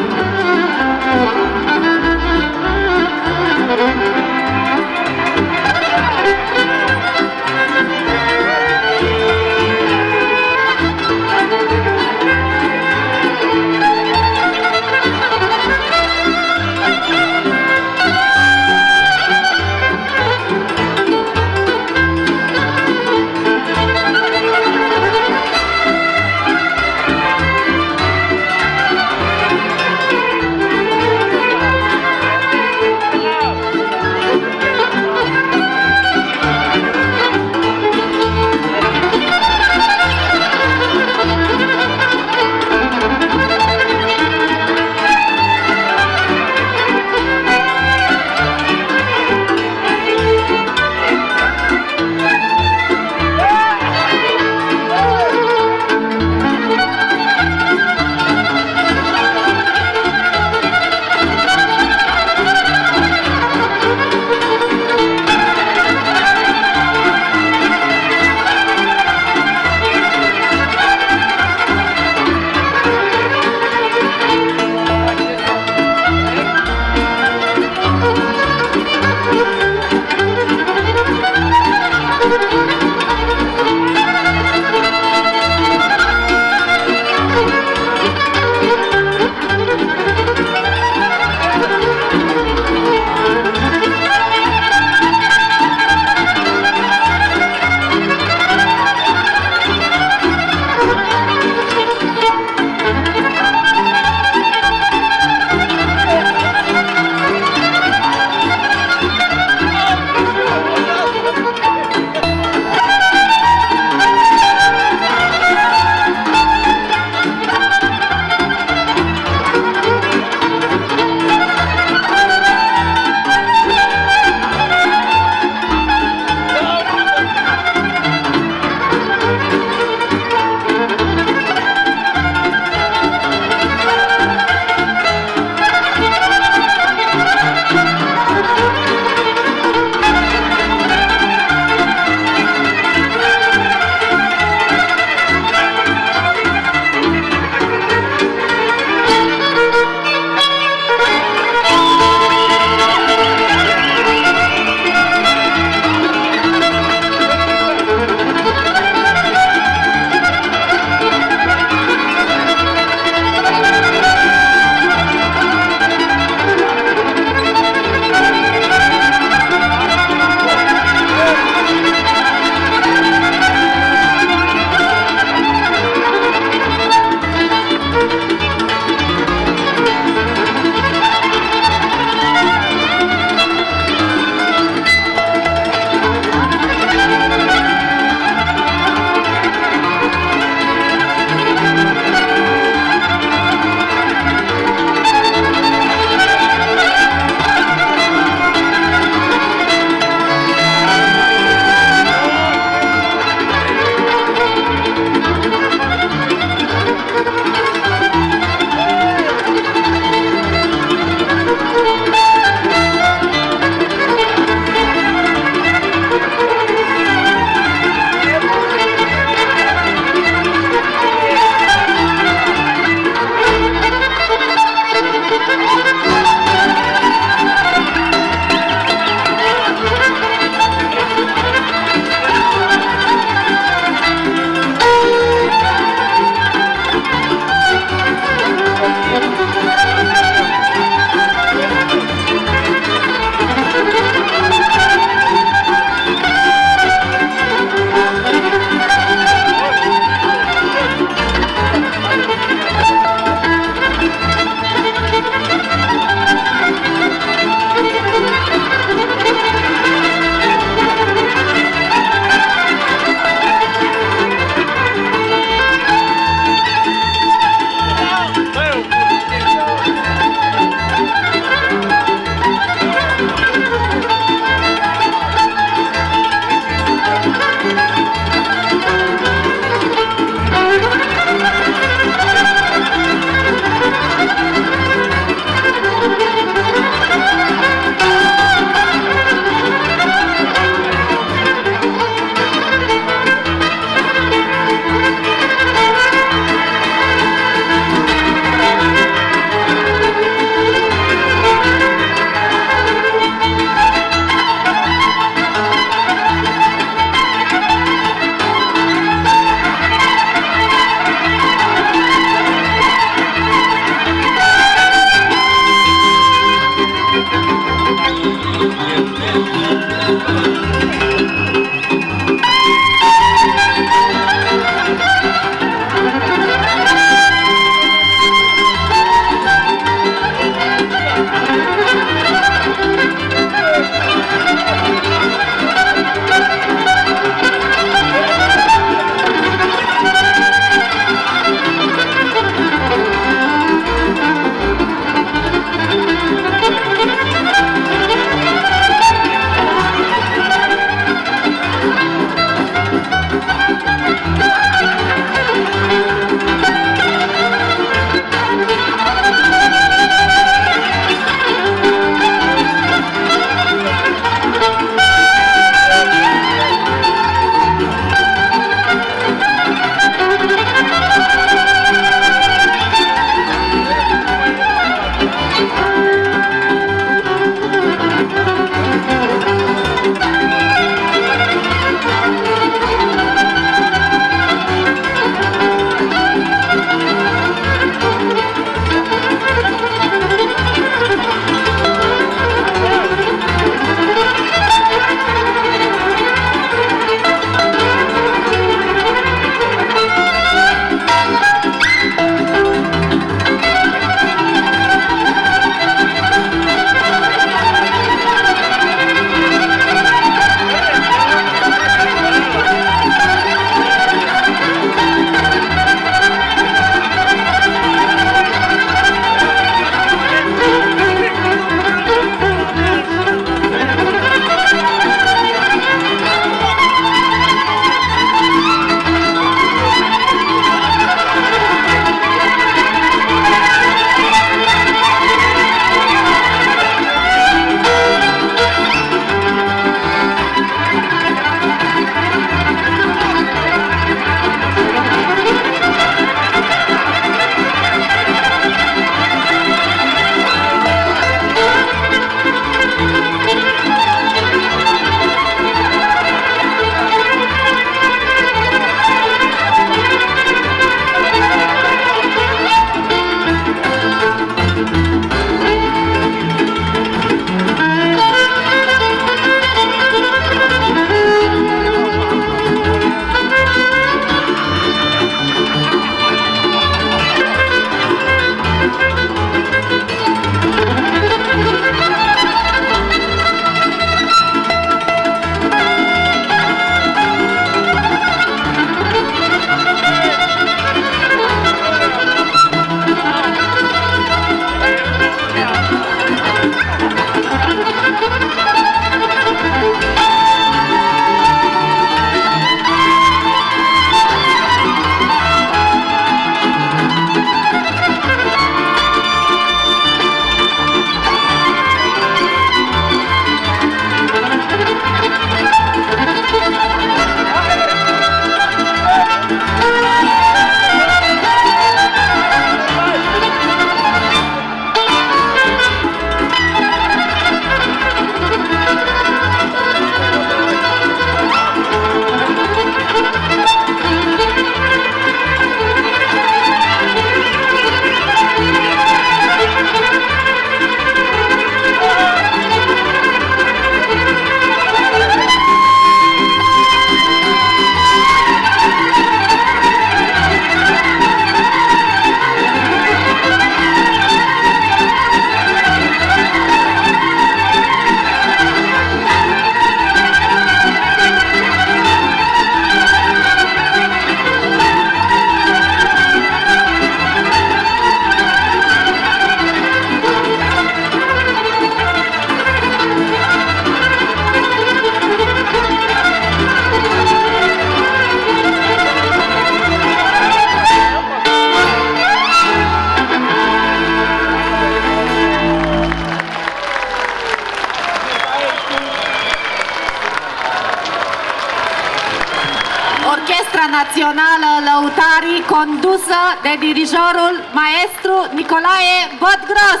Orchestra Națională Lăutarii, condusă de dirijorul maestru Nicolae Bătgros.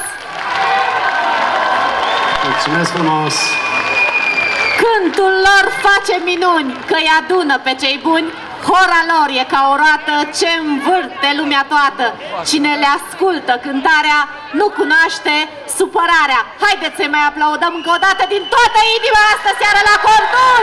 Mulțumesc frumos! Cântul lor face minuni, că îi adună pe cei buni. Hora lor e ca o roată ce învârte lumea toată. Cine le ascultă cântarea nu cunoaște supărarea. Haideți să-i mai aplaudăm încă o dată din toată inima astă seară la Cordun!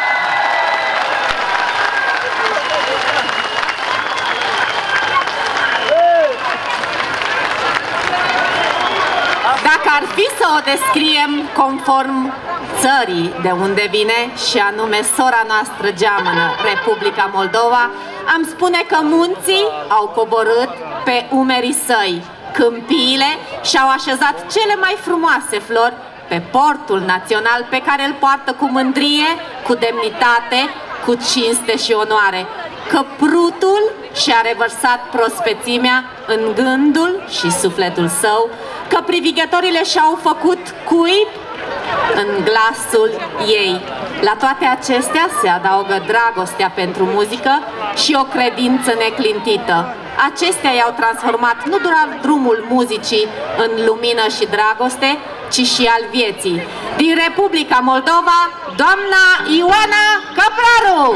Dacă ar fi să o descriem conform țării de unde vine, și anume sora noastră geamănă, Republica Moldova, am spune că munții au coborât pe umerii săi, câmpiile și-au așezat cele mai frumoase flori pe portul național pe care îl poartă cu mândrie, cu demnitate, cu cinste și onoare, că prutul și-a revărsat prospețimea în gândul și sufletul său, că privighetorile și-au făcut cuib în glasul ei. La toate acestea se adaugă dragostea pentru muzică și o credință neclintită. Acestea i-au transformat nu doar drumul muzicii în lumină și dragoste, ci și al vieții. Din Republica Moldova, doamna Ioana Căpraru!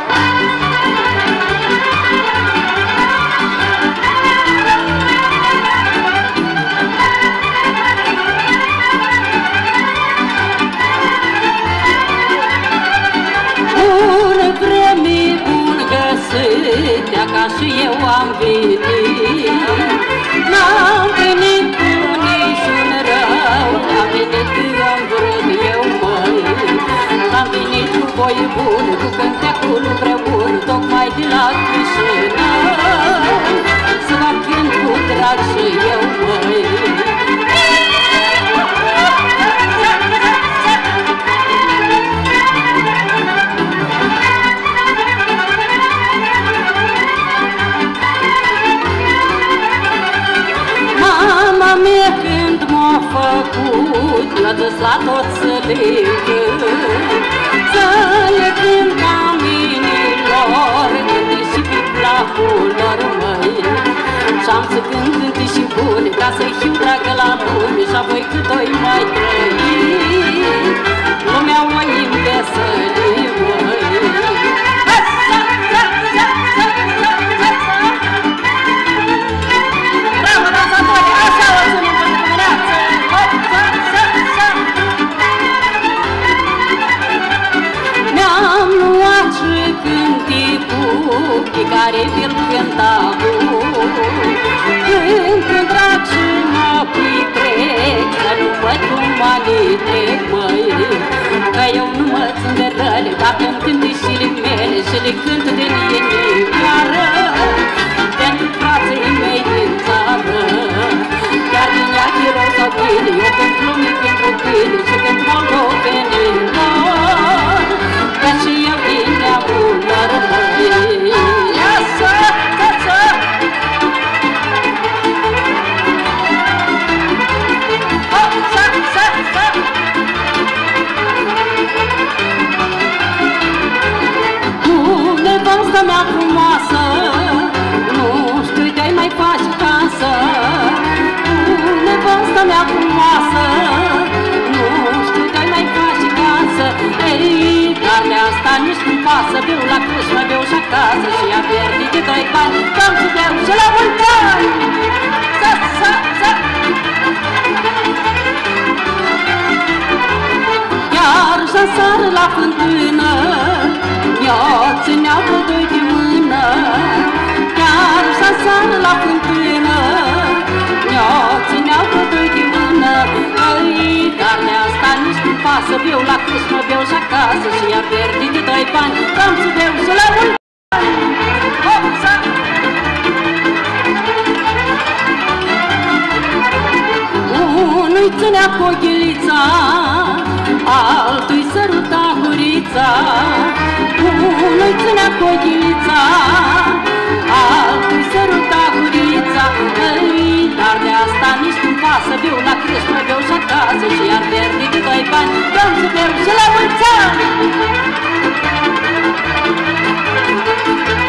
Ca și eu am venit, n-am venit cu niciun rău, am venit că am vrut eu, măi. Am venit cu voi bun, cu cântecul împreună, tocmai de la Chișinău, să vă cânt cu drag și eu, măi. Făcut, eu dus la tot să le cânt, să le cânt caminilor, cânte și pe placul lor, măi. Și-am să cânt cânte și bune, ca să-i fiu dragă la lume, și apoi cât o-i mai trăi, lumea o imbe să-i, măi. Bravo, dansatori, așa o să ne împătrâneață! Mi-am luat și cânticul pe care vi-l cântam, cânt cu drag și mă pitrec, să nu văd cum mă trec, măi. Că eu nu mă țin de răle, dacă îmi cânt deșile mele și le cânt din inimioară, pentru frații mei din țară. Chiar din iachi rău sau bine, eu cânt lume pentru tine și cânt moldovenilor, că și eu din neamul lor, măi. Ia să, să, să! Hop, să, să, să! Tu, nevastă mea frumoasă, nu știu de-ai mai faci casă. Nevastă mea frumoasă, nu știu de-ai mai faci casă. Ei, dar de asta nici nu pasă, beau la crâșmă, beau și acasă, și ea pierde de doi bani, cam să beau și la mulți ani. Să, să, să! Chiar și-a sară la fântână, mi-o ținea pe doi de mână. Chiar și-a sară la fântână, mi-o țineau pe doi de mână. Ei, dar de asta nici nu pasă, beau la crâșmă, beau și acasă, și ea pierde de doi bani, cam să beau și la mulți ani. Hop, să! Unui ținea cochilița, altul-i săruta gurița. Unui ținea cochilița, altul-i săruta gurița. Ei, dar de asta nici nu pasă, beau la crâșmă, beau și acasă, și iar pierde de doi bani, vreau să beau și la mulți ani.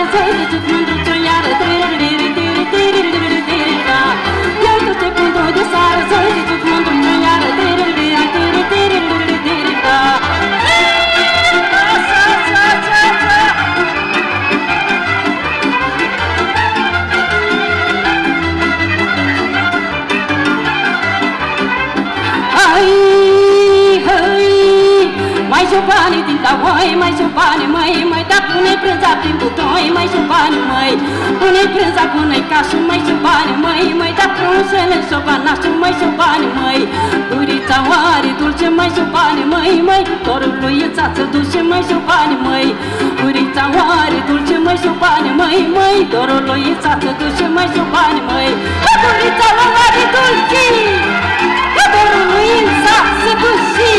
zăi de ce mândruță iară, iată ce pentru de sară, zăi de ce mândruță iară, mai șopane din tavoi, mai șopane, măi, măi, dar pune prânza prin butoi, mai șopane, măi, pune prânza pune-i cașă, mai șopane, măi, măi, dar frunzele șopanașă, mai șopane, măi, gurița oare dulce, mai șopane, măi, măi, dorul lui e țață dulce, mai șopane, măi, gurița oare dulce, mai șopane, măi, măi, dorul lui e țață dulce, mai șopane, măi, gurița oare dulce, dorul lui e țață dulce.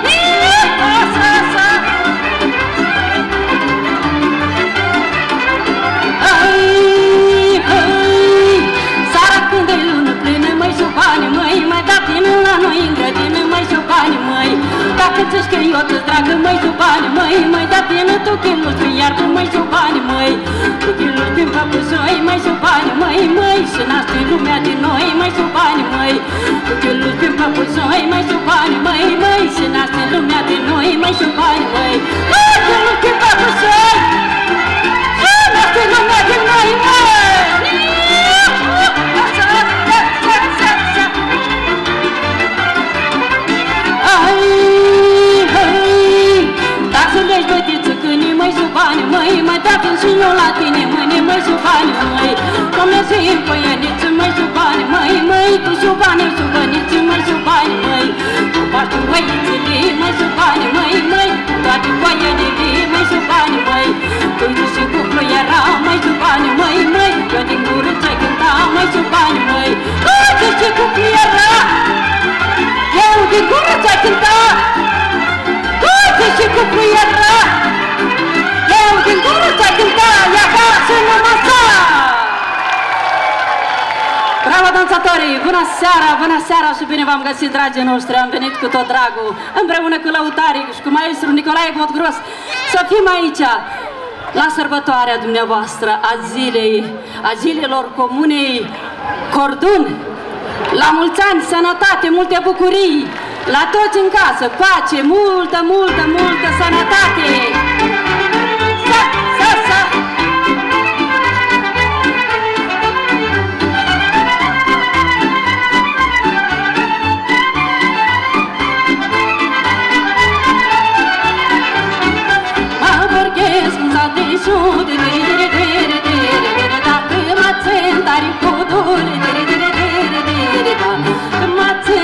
Dacă zici că eu te dragă, măi, șopane, măi, măi, dar bine tu chelul tu iarbă, măi, șopane, măi, tu chelul din păpușoi, măi, șopane, măi, măi, și naște lumea din noi, măi, șopane, măi, tu chelul din păpușoi, măi, șopane, măi, măi, și naște lumea din noi, măi, șopane, măi, tu chelul din păpușoi, și naște lumea din noi, măi. Măi, șopane, măi, mai dă-mi și eu la tine, mâine, măi, șopane, măi, Doamne, zi-mi păieniță, măi, șopane, măi, măi, tu șopane, șopăniță, măi, șopane, măi, tu faci tu păienițele, măi, șopane, măi, măi, toate păienile, măi, șopane, măi, tu și cu fluiera, măi, șopane, măi, măi, eu din gură ți-ai cânta, măi, șopane, măi, tu și cu fluiera, eu din gură ți-ai cânta, tu și cu fluiera, din gură ți-ai cânta, e acasă numai sa! Bravo, dansatorii! Bună seara, bună seara și bine v-am găsit, dragii noștri! Am venit cu tot dragul, împreună cu lăutarii și cu maestru Nicolae Potgros, să fim aici, la sărbătoarea dumneavoastră a zilei, a zilelor Comunei Cordun. La mulți ani, sănătate, multe bucurii, la toți în casă, pace, multă, multă, multă sănătate!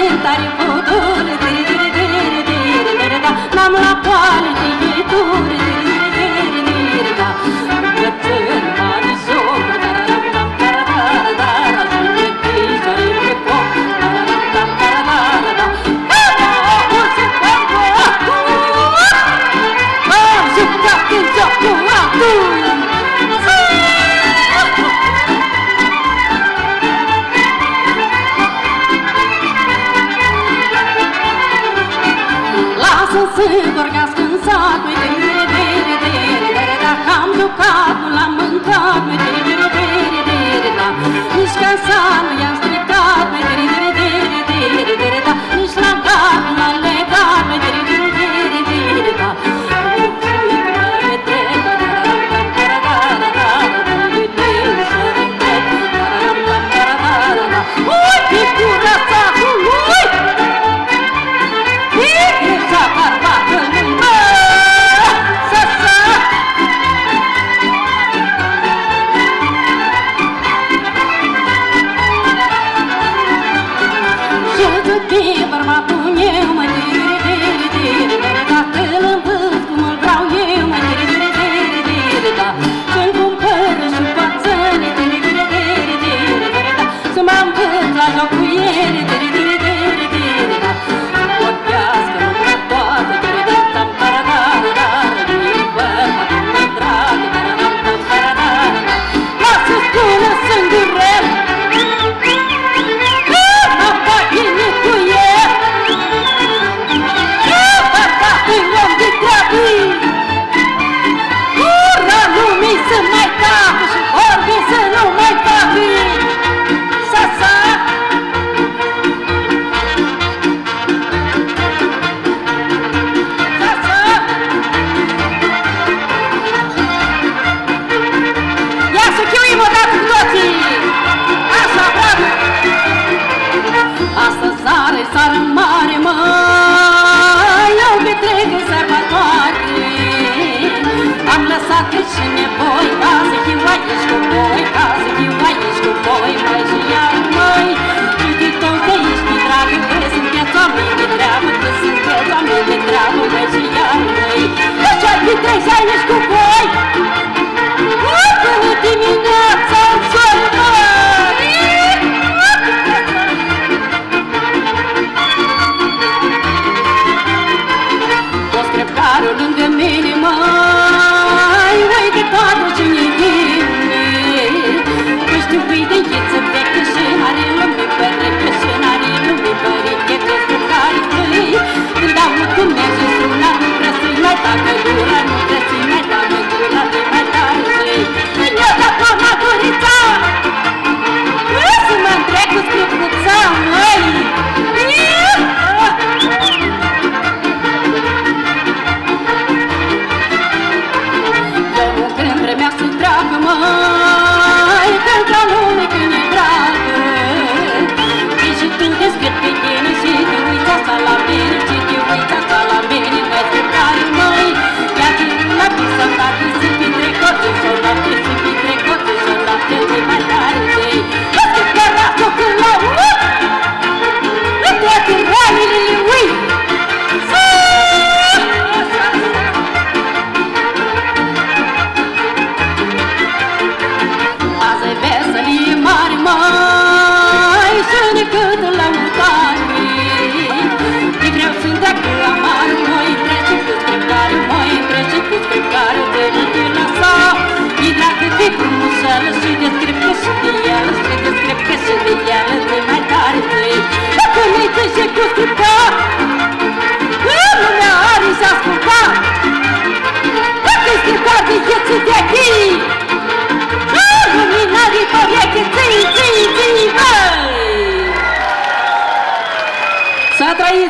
N-am la poale de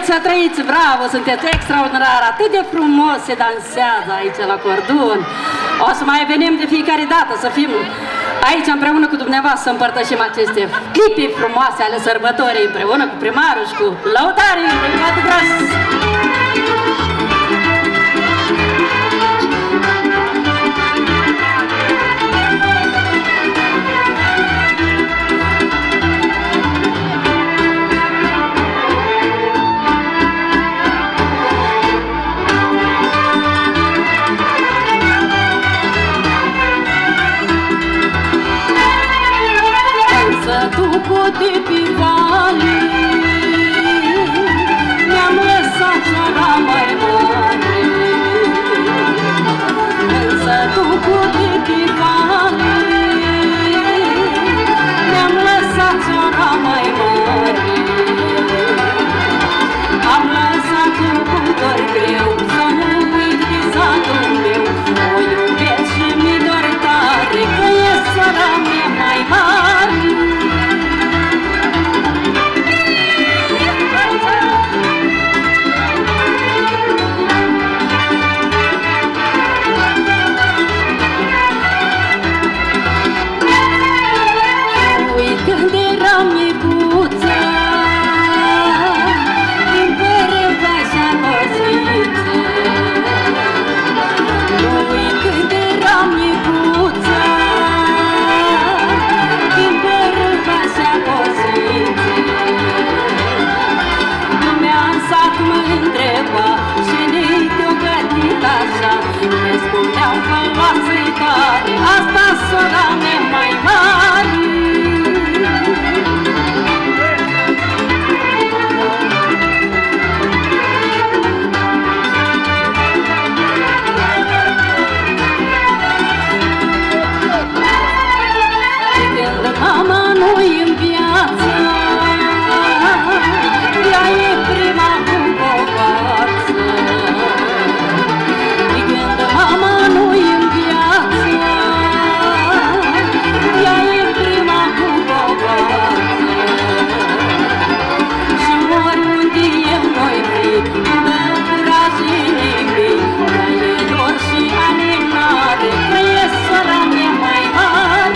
Trăiți, să trăiți, bravo, sunteți extraordinar, atât de frumos se dansează aici la Cordun. O să mai venim de fiecare dată să fim aici împreună cu dumneavoastră să împărtășim aceste clipe frumoase ale sărbătorii împreună cu primarul și cu lăutarii. Toate dragi! De pe vale mi-am lăsat țara mai mare, însă ducul de pe vale mi-am lăsat țara mai mare. Am lăsat un cuntor greu să nu uit de satul meu, o iubesc și mi dor tare că e țara mea mai mare. Asta sora mea mai mare. Când mama nu-i în viață, ea e prima cu povață. Când mama nu-i în viață, ea e prima cu povață. Și oriunde eu voi fi, dă curaj inimii, ea e dor și alinare, că e sora mea mai mare.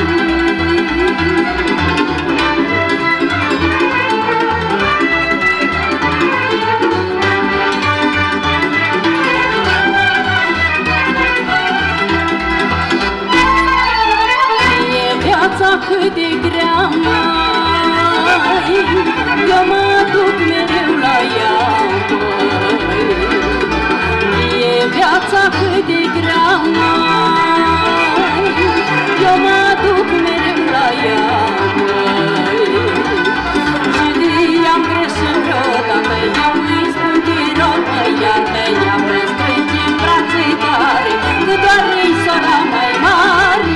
Cât de grea mai, eu mă duc mereu la ea, măi. E viața cât de grea mai, eu mă duc mereu la ea, măi. Și de ea-am greșit vreodată, eu îi spun te rog, mă iartă, ea mă strânge în brațe tare, că doar e sora mai mare.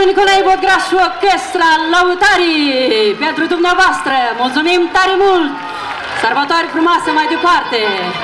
Domnul Nicolae Bodgraș și orchestra Lăutarii, pentru dumneavoastră, mulțumim tare mult! Sărbători frumoase mai departe!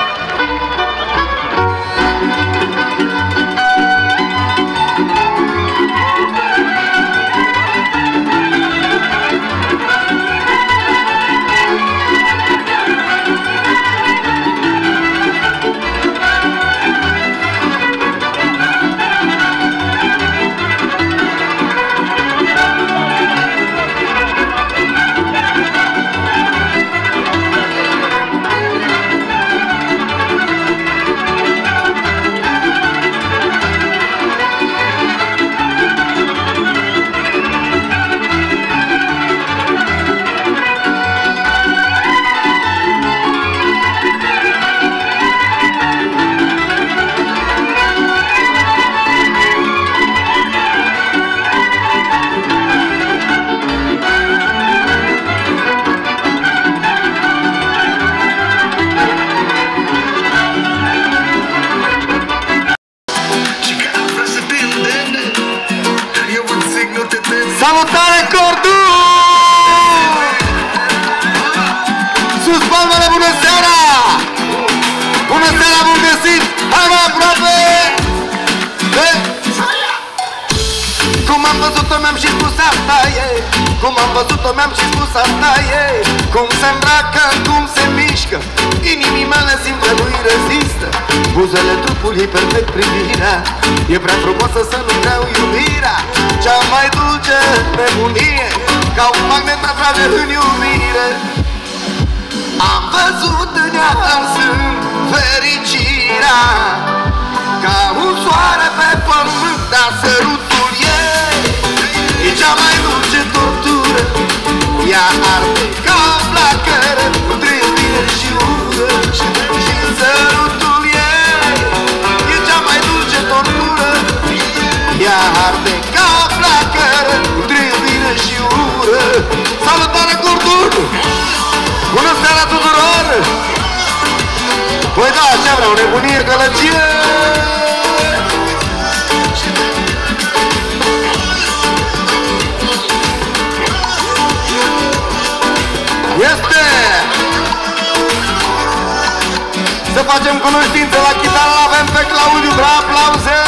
Salutare Cordun! Sus palmele, bună seara! Bună seara, bun găsit! Hai mai aproape! He? Cum am văzut-o mi-am și spus asta e. Cum am văzut-o mi-am și spus asta e. Cum se îmbracă, cum se mișcă, inimii mele simt că nu-i rezistă. Buzele trupului perfect privirea, e prea frumoasă să nu vreau iubirea. Cea mai dulce nebunie, ca un magnet atrage în iubire. Am văzut în ea arsând fericirea, ca un soare pe pământ, dar sărutul ei e cea mai dulce tortură. Ea arde ca flacără, între iubire și ură. Și sărutul ei e cea mai dulce tortură. Ea arde ca flacără, între iubire și ură. Salutare Cordun! Bună seara tuturor! Păi da, așa vreau, nebunie, gălăgie! Este! Să facem cunoștință la chitară, l-avem pe Claudiu, vreau aplauze!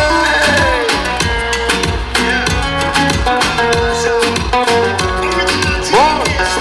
Bun!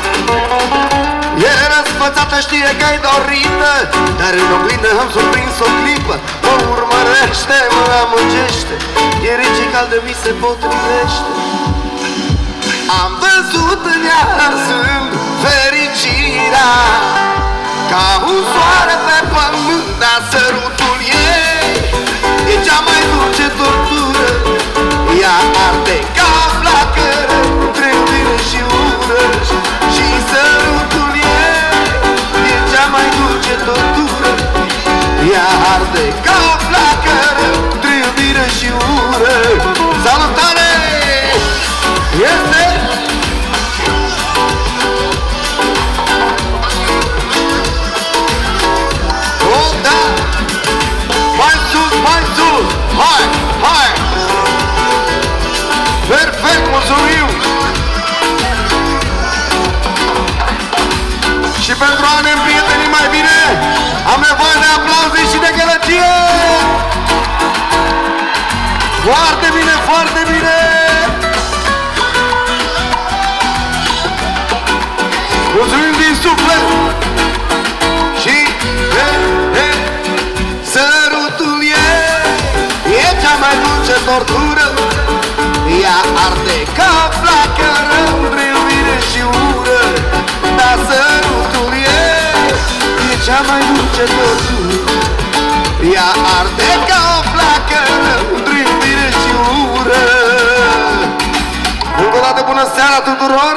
E răsfățată, știe că-i dorită, dar în oglindă am surprins o clipă. Mă urmărește, mă amăgește, e rece caldă, mi se potrivește. Am văzut în ea arsând fericirea, ca un soare pe pământ, dar sărutul ei e cea mai dulce tortură. Ea arde ca flacără, între iubire și ură. Și sărutul ei e cea mai dulce tortură. Ea arde ca flacără, între iubire și ură. Salutare! Este! Oh, da! Mai sus, mai sus! Hai, hai! Perfect, mulțumim! Și pentru a ne împrieteni mai bine, am nevoie de aplauze și de gălăgie! Foarte bine, foarte bine! Mulțumim din suflet! Și he, he, sărutul ei e cea mai dulce tortură. Ea arde ca flacără, între iubire și ură. Dar sărutul ei e cea mai dulce tortură. Ea arde ca flacără, între iubire și ură. Încă o dată bună seara tuturor!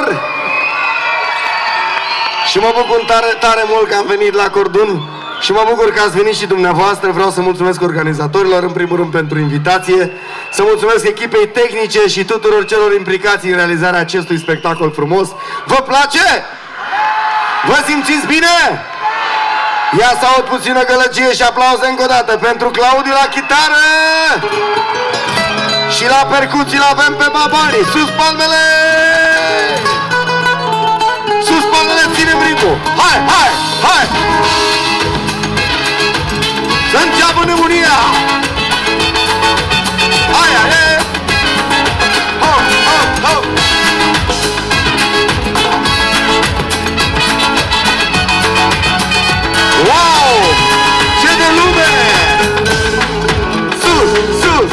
Și mă bucur tare, tare mult că am venit la Cordun și mă bucur că ați venit și dumneavoastră. Vreau să mulțumesc organizatorilor, în primul rând, pentru invitație, să mulțumesc echipei tehnice și tuturor celor implicați în realizarea acestui spectacol frumos. Vă place? Vă simțiți bine? Ia să aud puțină gălăgie și aplauze încă o dată pentru Claudiu la chitară! Și la percuții l-avem pe Babani. Sus palmele! Sus palmele, ținem ritmul. Hai, hai, hai! Să înceapă nebunia! Aia e! Hop, hop, hop! Wow! Ce de lume! Sus, sus!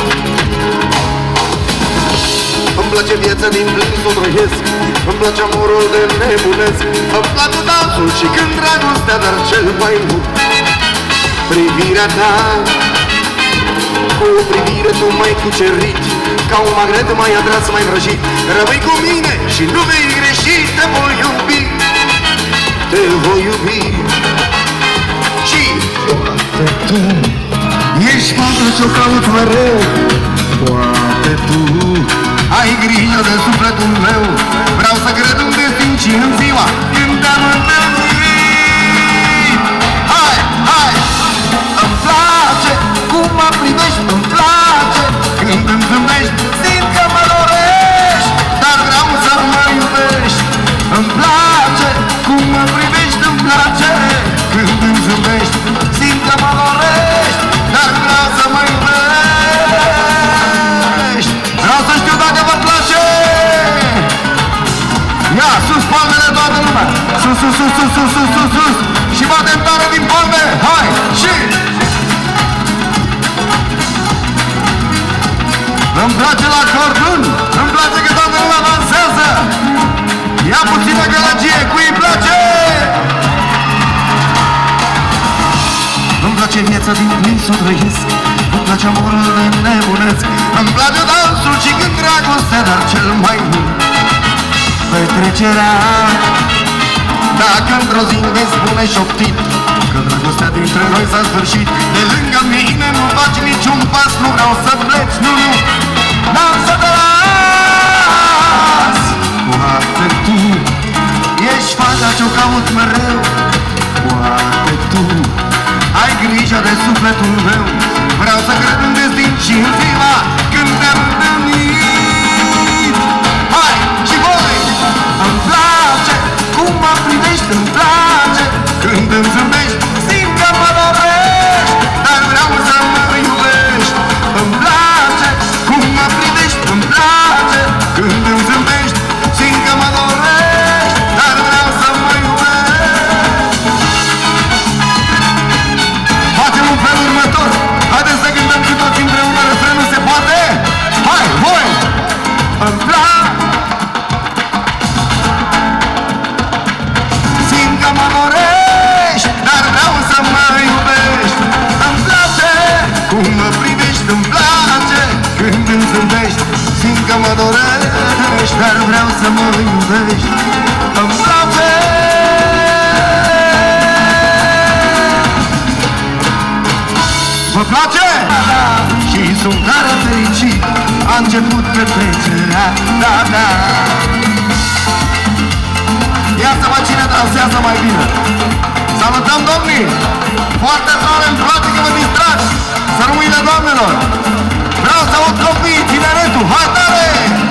Îmi place viața din plin să o trăiesc. Îmi place amorul de nebunesc. Îmi place dansul și când dragostea, dar cel mai mult privirea ta. Cu o privire tu m-ai cucerit, ca un magnet mai atras, mai înrăjit. Rămâi cu mine și nu vei greși. Te voi iubi, te voi iubi. Și poate tu ești fata ce-o caut mereu. Poate tu ai grijă de sufletul meu. Vreau să cred în destin și în ziua când te-am întâlnit. Hai, hai! Îmi place cum mă privești, îmi place când îmi zâmbești. Simt că mă dorești, dar vreau să mă iubești. Îmi place cum mă privești, îmi place când îmi zâmbești. Simt că mă dorești, dar vreau să mă iubești. Vreau să știu dacă vă place. Ia, sus palmele toată lumea. Sus, sus, sus, sus, sus, sus, sus, sus. Și batem tare din palme. Hai, și îmi place la Cordun. Îmi place că toată lumea dansează. Ia puțină gălăgie, cui îi place? Îmi place viața din plin să o trăiesc. Îmi place amorul de nebunesc. Îmi place dansul și când dragostea, dar cel mai mult petrecerea. Dacă într-o zi vei spune șoptit că dragostea dintre noi s-a sfârșit, de lângă mine nu faci niciun pas. Nu vreau să pleci, nu, nu, n-am să te las. Poate tu ești fata ce-o caut mereu. Poate tu ai grijă de sufletul meu. Vreau să cred în destin și în ziua când te-am întâlnit. Hai, și voi! Îmi place cum mă privești, îmi place când îmi zâmbești. Simt că mă dorești, dar vreau să mă iubești. Îmi place cum mă privești, îmi place când îmi zâmbești. Simt că mă dorești, dar vreau să mă iubești. Facem un fel următor. Haideți să cântăm cu toți împreună refrenul, se poate? Hai, voi! Îmi place. Simt că mă dorești, dar vreau să mă iubești. Îmi place cum mă privești, îmi place când îmi zâmbești. Simt că mă dorești, dar vreau să mă iubești. Îmi place. Vă place? Și sunt tare fericit. A început petrecerea, da, da. Ia să vă cine dansează mai bine. Salutăm, domnii! Foarte tare, îmi place că vă distrați. Să rămâine, doamnelor! Vreau să aud copiii, tineretul, hai tare!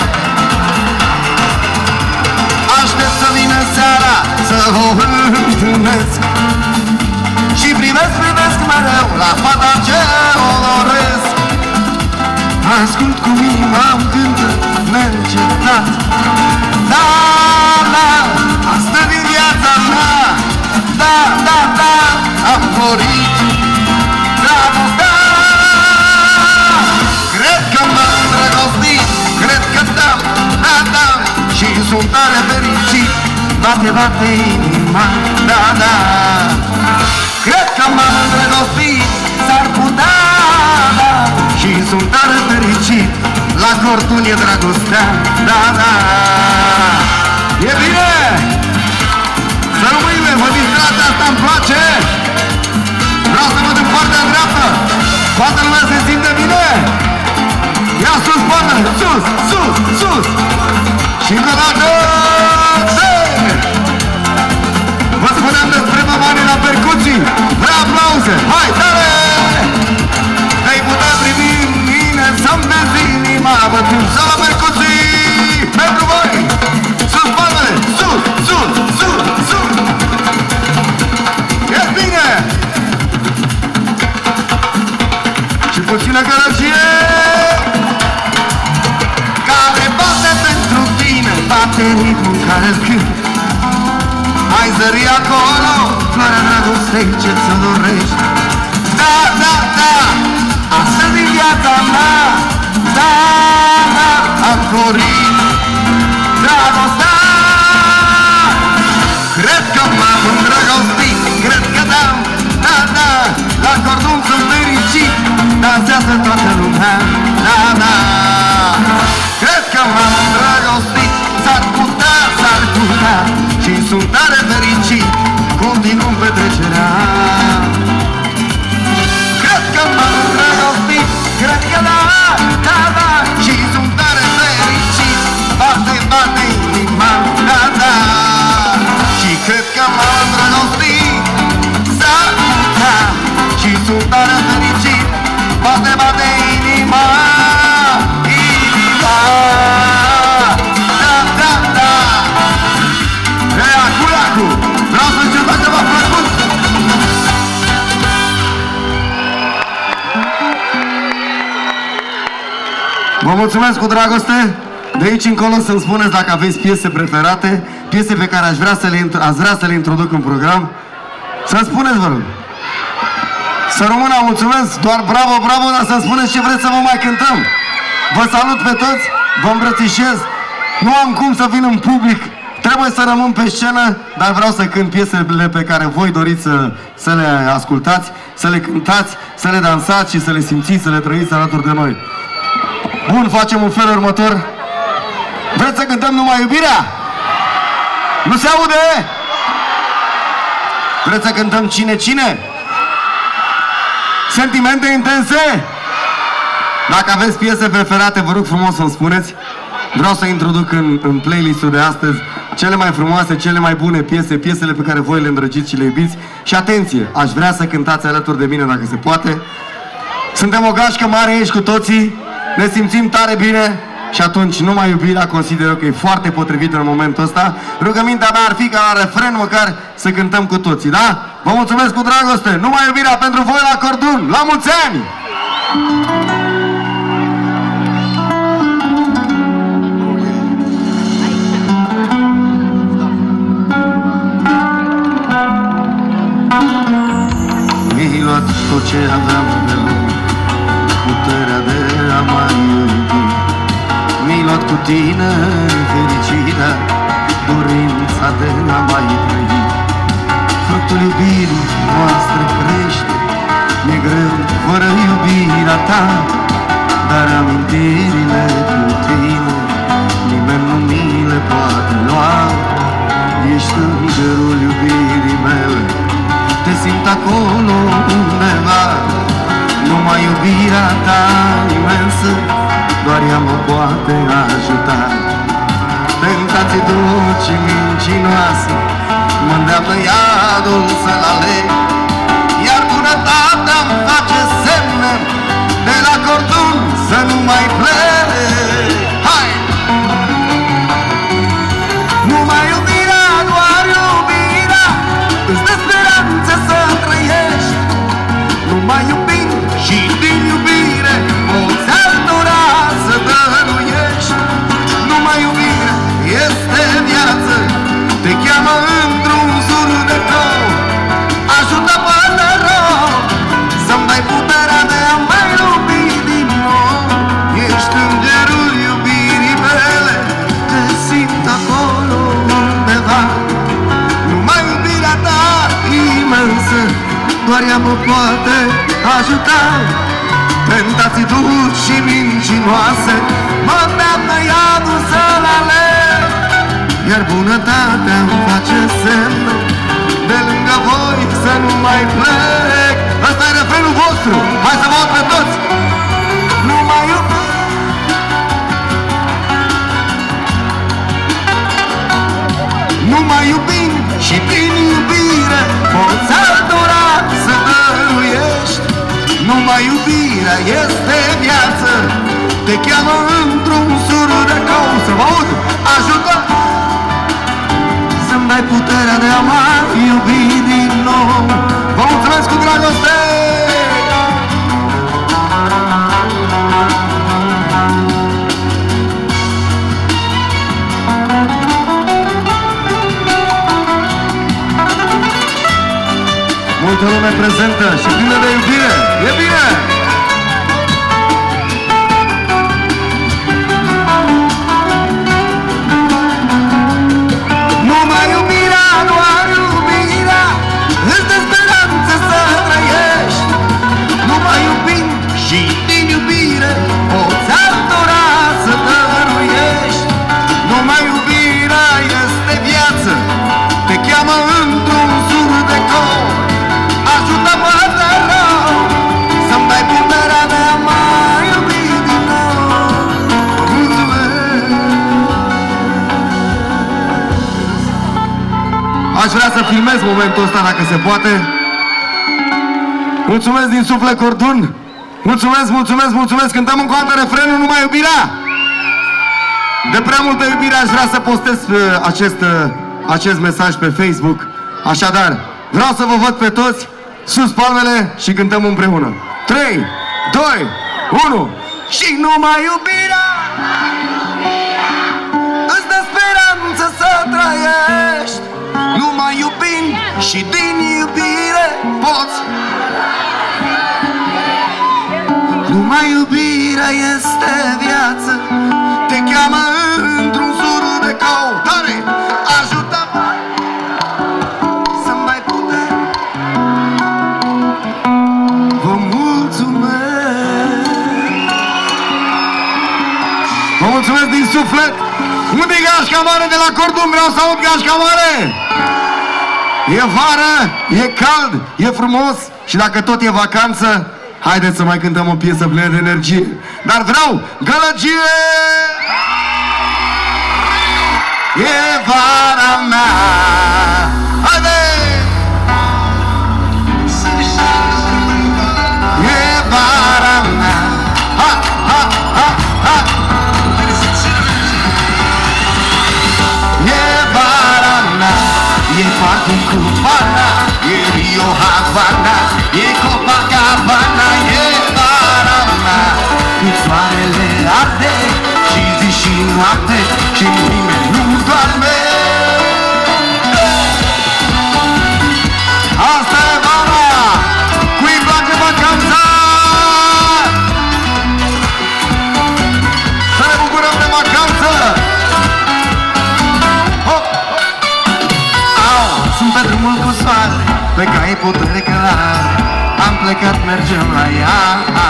Aștept să vină seara, să o întâlnesc. Și privesc, privesc mereu la fata ce o doresc. Ascult cum inima îmi cântă neîncetat. Da, da, asta din viața mea. Da, da, da, am dorit dragostea. Cred că m-am îndrăgostit, cred că da, da, da. Și sunt tare fericit, bate, bate inima, da, da. Cred că m-am îndrăgostit, s-ar putea, da. Și sunt tare fericit, la Cordun e dragostea, da, da. E bine? Să rămâine, vă distrați, asta îmi place. Vreau să văd în partea dreaptă. Toată lumea se simte bine? Ia sus, poate, sus, sus, sus. Și încă o dată, vă spuneam despre Babani la percuții. Vreau aplauze, hai, tare! Te-ai putea privi în mine să-mi dezir plină gălăgie, care bate pentru tine, bate ritmul care-l cânt. Ai zări acolo, floarea dragostei ce ți-o dorești. Da, da, da, astăzi e viața mea. Da, da, am florit dragostea. Cred că m-am îndrăgostit, cred că da, da, da, la Cordun sunt fericit, dansează toată lumea. Da, da, cred că m-am îndrăgostit, s-ar putea, s-ar putea, și sunt tare fericit, continuăm petrecerea. Cred că m-am îndrăgostit, cred că da, da, da, și sunt tare fericit, bate, bate inima, da, da, și cred că m-am îndrăgostit, s-ar putea, și sunt tare fericit, bate, bate inima, inima, da, da, da. Iacu, iacu, vreau să știu dacă v-a plăcut. Vă mulțumesc cu dragoste. De aici încolo să-mi spuneți dacă aveți piese preferate, piese pe care aș vrea să le, ați vrea să le introduc în program. Să-mi spuneți, vă rog. Să rămână, mulțumesc, doar bravo, bravo, dar să-mi spuneți ce vreți să vă mai cântăm. Vă salut pe toți, vă îmbrățișez. Nu am cum să vin în public, trebuie să rămân pe scenă, dar vreau să cânt piesele pe care voi doriți să, să le ascultați, să le cântați, să le dansați și să le simțiți, să le trăiți alături de noi. Bun, facem un fel următor. Vreți să cântăm Numai Iubirea? Nu se aude? Vreți să cântăm Cine, Cine? Sentimente intense? Dacă aveți piese preferate, vă rog frumos să-mi spuneți. Vreau să introduc în, în playlist-ul de astăzi cele mai frumoase, cele mai bune piese, piesele pe care voi le îndrăgiți și le iubiți. Și atenție, aș vrea să cântați alături de mine dacă se poate. Suntem o gașcă mare aici cu toții, ne simțim tare bine și atunci Numai Iubirea consider că e foarte potrivită în momentul ăsta. Rugămintea mea ar fi ca la refren măcar să cântăm cu toții, da? Vă mulțumesc cu dragoste! Numai Iubirea pentru voi la Cordun! La mulți ani! Mi-ai luat tot ce aveam de lume, puterea de a mai iubi. Mi-ai luat cu tine fericirea, dorința de a mai trăi. Fructul iubirii noastre crește, mi-e greu fără iubirea ta, dar amintirile cu tine nimeni nu mi le poate lua. Ești îngerul iubirii mele, te simt acolo undeva. Numai iubirea ta imensă, doar ea mă poate ajuta. Tentații dulci și mincinoase mă îndeamnă iadul să-l aleg, iar bunătatea-mi face semne de la Cordun să nu mai plec. Hai! Numai iubirea, doar iubirea îți dă speranță să trăiești. Numai iubind și din iubire poți altora să dăruiești. Numai iubirea este viață, te cheamă într-un sur de cou. Ajută până rău să-mi dai puterea de a mai iubi din nou. Ești îngerul iubirii mele, te simt acolo undeva. Numai iubirea ta imensă, doar ea mă poate ajuta. Tentații dulci și mincinoase mă îndeamnă iadul să-l aleg, iar bunătatea-mi face semne de lângă voi să nu mai plec. Ăsta e refrenul vostru, hai să vă aud pe toți! Numai iubire, numai iubind și prin iubire poți altora să dăruiești. Numai iubirea este viață, te cheamă într-un sur de cou. Să vă aud, ajută să-mi dai puterea de a mai iubi din nou. Vă mulțumesc cu dragoste! lume prezentă și plină de iubire. E bine! Numai iubirea, doar iubirea îți dă speranță să trăiești. Numai iubind și din iubire poți altora să dăruiești. Numai iubirea este viață, te cheamă într-un sur de cor. Ajută-mă de rău să-mi dai puterea de a mai iubi din nou. Mulțumesc! Aș vrea să filmez momentul ăsta dacă se poate. Mulțumesc din suflet, Cordun! Mulțumesc, mulțumesc, mulțumesc! Cântăm încă o dată refrenul Numai iubirea! De prea multă iubire aș vrea să postez uh, acest, uh, acest mesaj pe Facebook. Așadar, vreau să vă văd pe toți, sus palmele și cântăm împreună. trei, doi, unu. Și numai iubirea îți dă speranță să trăiești. Numai iubind și din iubire poți. Numai iubirea este viață, te cheamă într-un sur de căutare. Ajută-mă să-mi dai putere. Vă mulțumesc. Vă mulțumesc din suflet! Unde-i gașca mare de la Cordun? Vreau să aud gașca mare! E vară, e cald, e frumos și dacă tot e vacanță, haideți să mai cântăm o piesă plină de energie. Dar vreau gălăgie! E vara mea. Haide! E vara mea. Ha, ha, ha, ha. E vara mea. E party cu Partea, e Rio Havana, e Copacabana. E vara mea. Când soarele arde și zi și noapte și nimeni nu doarme. Asta e vara! Cui-i place vacanța? Să ne bucurăm de vacanță! Hop! Au, sunt pe drumul cu soare, pe cai putere călare. Am plecat, mergem la ea.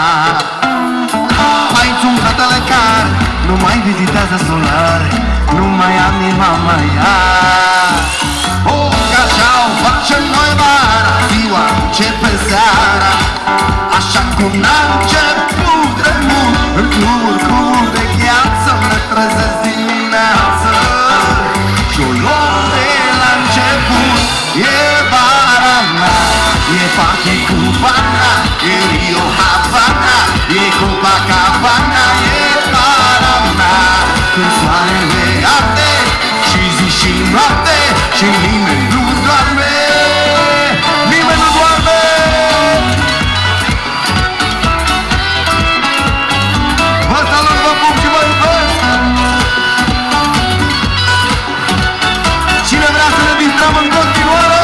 Aici un fratele care nu mai vizitează solare, nu mai am mama ea. O, ca așa o facem noi vara, ziua începe seara. Așa cum n-a început drumul, în cluburi cu de gheață ne trezesc dimineață. Și o luăm de la început, e vara mea. E party cu Partea, e Rio Havana, e Copacabana. E vara mea. Când soarele arde și zi și noapte și nimeni nu doarme. Nimeni nu doarme. Vă salut, vă pup și vă iubesc. Cine vrea să ne distrăm în continuare?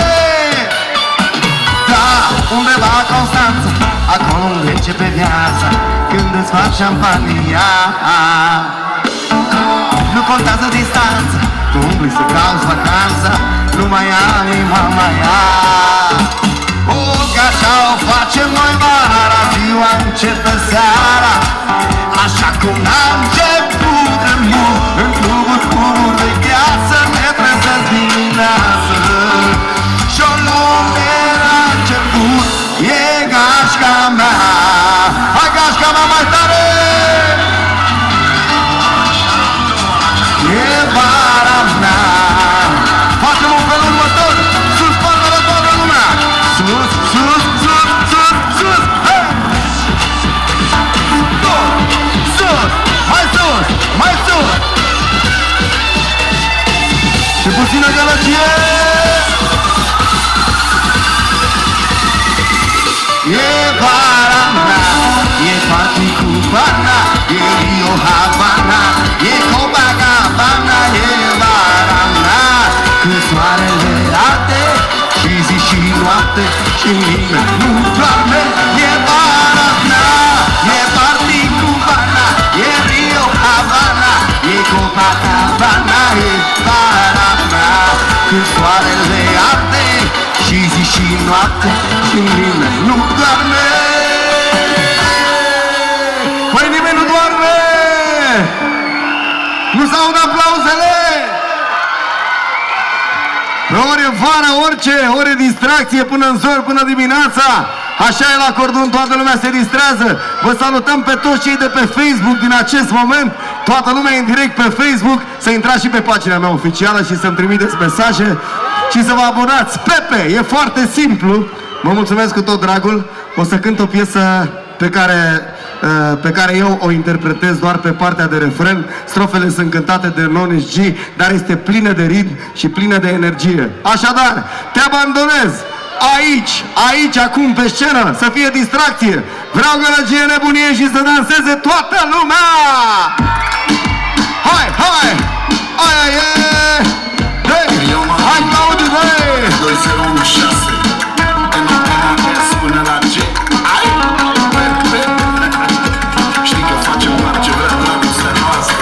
Da, undeva Constanța, acolo unde începe viața, când îți faci șampania. Nu contează distanța, tu umbli să cauți vacanța, nu mai am mama ea. O, că așa o facem noi vara, ziua începe seara. Așa cum n-a început drumul, în cluburi cu de gheață ne trezesc dimineață. Și-o luăm de la început, e gașca mea. Hai gașca mea mai tare! E vara mea. Facem un fel următor. Sus, palmele toată lumea. Sus, sus, sus, sus, sus. Hei! Sus, sus, și nimeni nu doarme. E vara mea, e party cu Vana, e Rio Havana, e Copacabana, e vara mea. Când soarele arde și zi și noapte și nimeni nu doarme. Păi nimeni nu doarme! Nu s-aud aplauzele! Ori e vara, orice, ori e distracție până în zor, până dimineața. Așa e la Cordun, toată lumea se distrează. Vă salutăm pe toți cei de pe Facebook din acest moment. Toată lumea în direct pe Facebook. Să intrați și pe pagina mea oficială și să-mi trimiteți mesaje și să vă abonați. Pepe, e foarte simplu. Vă mulțumesc cu tot dragul. O să cânt o piesă pe care, pe care eu o interpretez doar pe partea de refren. Strofele sunt cântate de Nonis G, dar este plină de ritm și plină de energie. Așadar, te abandonez aici, aici, acum, pe scenă, să fie distracție. Vreau gălăgie, nebunie și să danseze toată lumea! Hai, hai! Aia e! Hei! Hai, Claudiu, hei! doi zero unu șase N N S până la G. Ai! Știi că facem doar ce vrea dragostea noastră.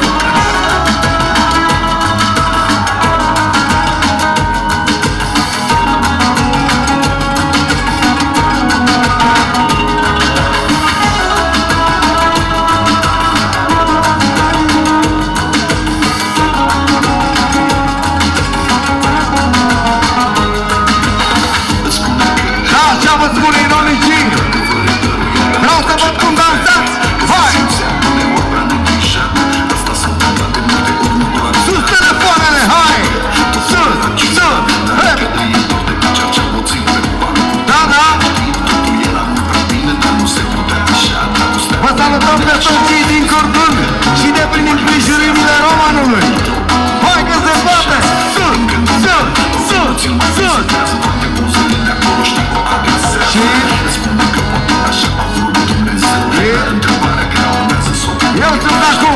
Soții din Cordun și de prin împrejurimile Romanului. Hai că se poate! Sus, sus, sus, sus! Și... Eu sunt acum!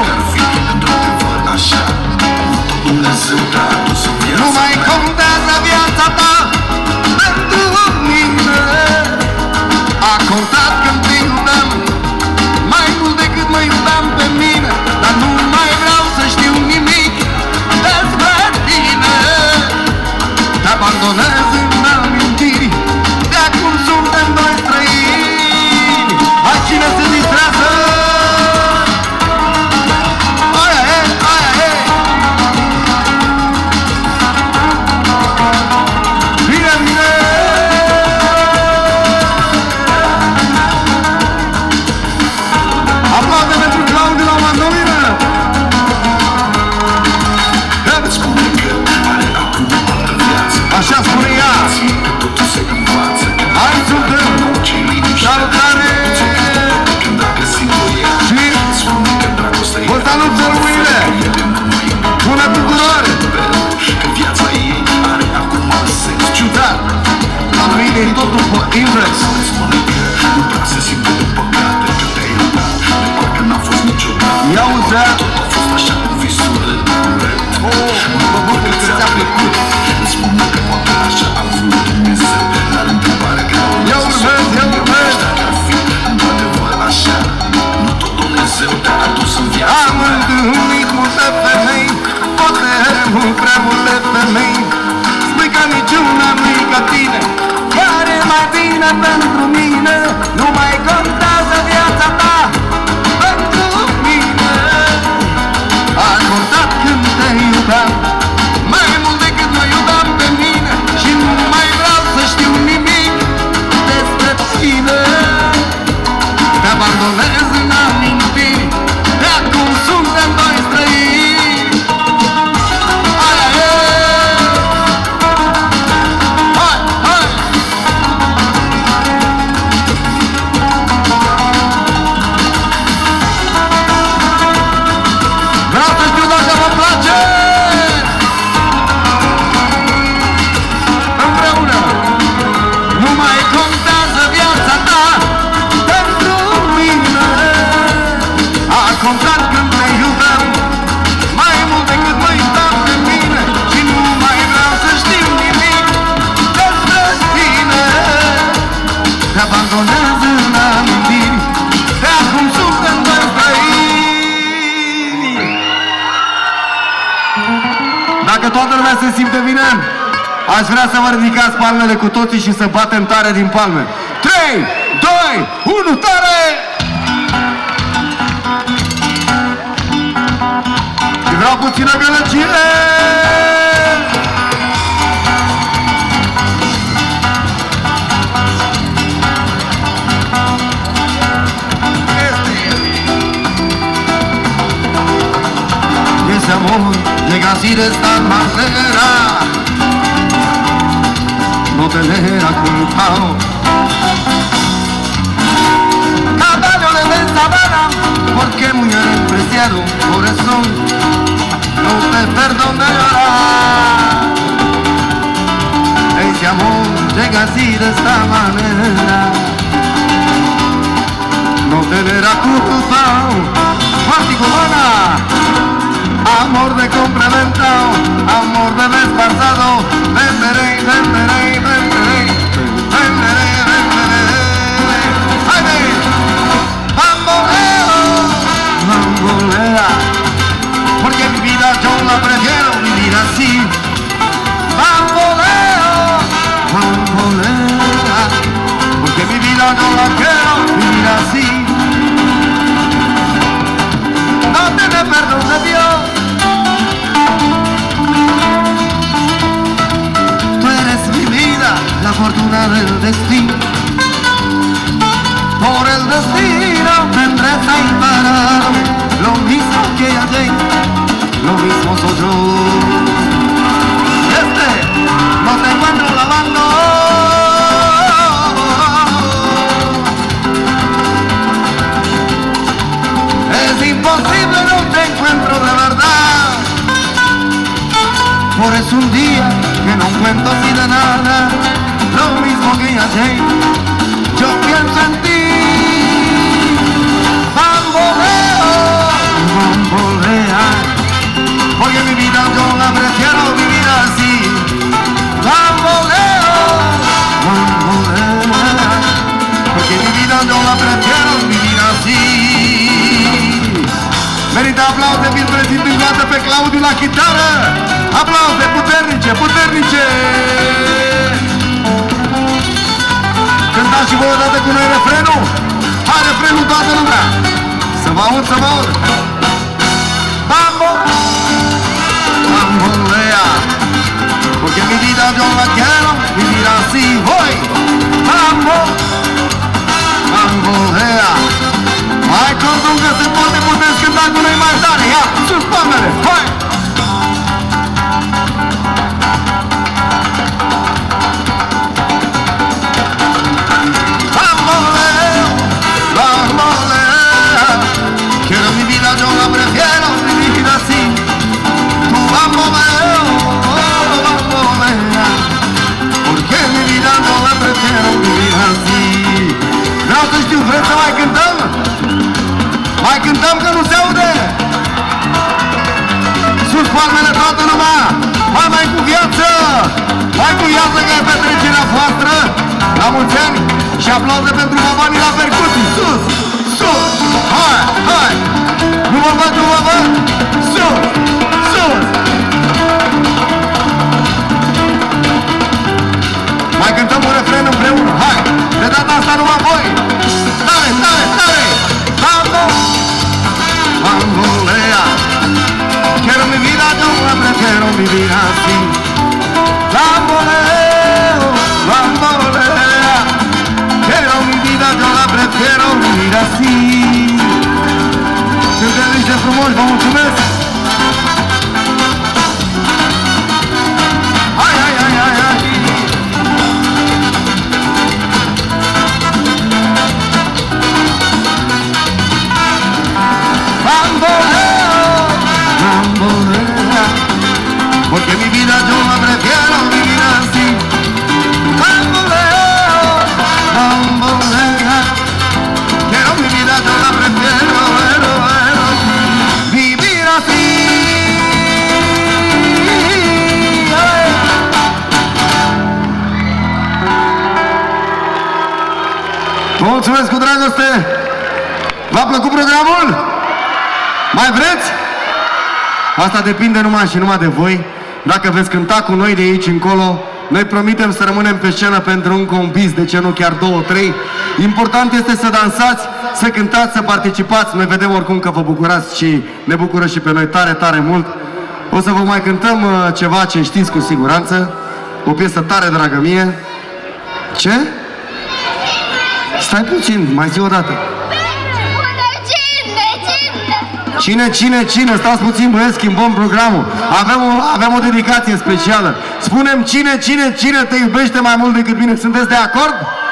Nu mai contează viața ta pentru mine. A contat când te iubeam mai mult decât mă iubeam pe mine, dar nu mai vreau să știu nimic despre tine. Te abandonez în amintiri, de acum suntem doi străini. Hai, cine se distrează? Aia e, aia e! Bine, bine! Aplaude pentru Claudiu la mandolină! Așa spune ea! Hai, suntem! Salutare! Și vă salut sărbuile! Bună tuturor! Ciudat! La noi e totul pe invers! Ia uzea! Oh, mă bucur că ți-a plăcut! Ia urmez, ia urmez! Am întâlnit multe femei, poate mult prea multe femei. Spui că niciuna nu-i ca tine, chiar e mai bine pentru mine. Nu mai contează viața ta pentru mine. A contat când te iubeam mai mult decât mă iubeam pe mine, și nu mai vreau să știu nimic despre tine. Te abandonez în amintiri, de acum suntem doi străini. Aia e! Hai, hai! Vreau să știu dacă vă place! Împreună! Nu mai contează viața ta pentru mine. A contat când te iubeam mai mult decât mă iubeam pe mine, și nu mai vreau să știu nimic despre tine. Dacă toată lumea se simte bine, aș vrea să vă ridicați palmele cu toții și să batem tare din palme. trei, doi, unu, tare! Și vreau puțină gălăgie! Ese amor llega así de esta manera, no tener culpado. Caballo de la sabana, porque muy despreciado, por eso no te perdone llorar. Ese amor llega así de esta manera, no tener culpado. Marticomana, amor de complementado, amor de mes pasado, venderé, venderé, venderé, venderé, venderé. ¡Ay, ve! Bamboleo, bambolea, porque mi vida yo la prefiero vivir así. Bamboleo, bambolea, porque mi vida yo la quiero vivir así. No tiene perdón de Dios. La fortuna del destino, por el destino tendré ahí parado, lo mismo que ayer, lo mismo soy yo. Este no te encuentro lavando, es imposible, no te encuentro de verdad. Por eso un día que no cuento así de nada, lo mismo que ayer, yo pienso en ti. Bamboleo, bambolea, porque mi vida yo la prefiero vivir así. Bamboleo, bambolea, porque mi vida yo la prefiero vivir así. Merită aplauze fiind prezintă pe Claudiu la chitară. Aplauze puternice, puternice! Cântați și voi odată cu noi refrenul. Hai refrenul toată lumea. Să vă aud, să vă aud. Bambo, bambolea, porque mi vida yo la quiero vivir así. Voy, bambo, bambolea. Hai Cordun că se poate, puteți cânta cu noi mai tare. Ia, sus palmele, hai! Yo la prefiero vivir así. Tu bamboleo, bambolea, porque mi vida yo la prefiero vivir así. Vreau să știu, vreți să mai cântăm? Mai cântăm că nu se aude. Sus palmele toată lumea. Hai mai cu viață. Hai cu viață că e petrecerea voastră. La mulți ani și aplauze pentru babanii la percuții. Sus, sus, hai, hai. Nu mă văd, nu mă văd! Sus! Sus! Mai cântăm un refren împreună, hai! De data asta numai voi! Tare, tare, tare! Bambo! Bambolea! Quiero mi vida, yo la prefiero vivir así. Bamboleo! Bambolea! Quiero mi vida, yo la prefiero vivir así. Sunteți niște frumoși, vă mulțumesc! Hai, hai, hai, hai, hai! Bamboleo, bambolea, porque mi vida yo la prefiero vivir así. Bamboleo, bambolea, quiero mi vida yo la prefiero, pero, pero, vivir así. Vă mulțumesc cu dragoste! V-a plăcut programul? Mai vreți? Asta depinde numai și numai de voi. Dacă veți cânta cu noi de aici încolo, noi promitem să rămânem pe scenă pentru încă un bis, de ce nu chiar două, trei. Important este să dansați, să cântați, să participați. Noi vedem oricum că vă bucurați și ne bucură și pe noi tare, tare mult. O să vă mai cântăm uh, ceva ce știți cu siguranță. O piesă tare dragă mie. Ce? Stai puțin, mai zi o dată. Cine, cine, cine? Stați puțin, băieți, schimbăm programul. Avem o, avem o dedicație specială. Spunem cine, cine, cine te iubește mai mult decât mine. Sunteți de acord?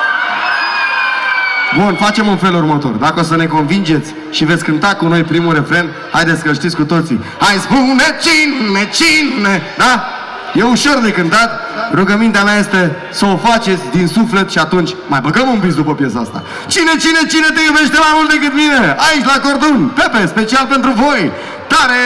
Bun, facem un fel următor. Dacă o să ne convingeți și veți cânta cu noi primul refren, haideți că știți cu toții. Hai spune cine, cine, da? E ușor de cântat. Rugămintea mea este să o faceți din suflet și atunci mai băgăm un bis după piesa asta. Cine, cine, cine te iubește mai mult decât mine? Aici la Cordun, Pepe, special pentru voi. Tare!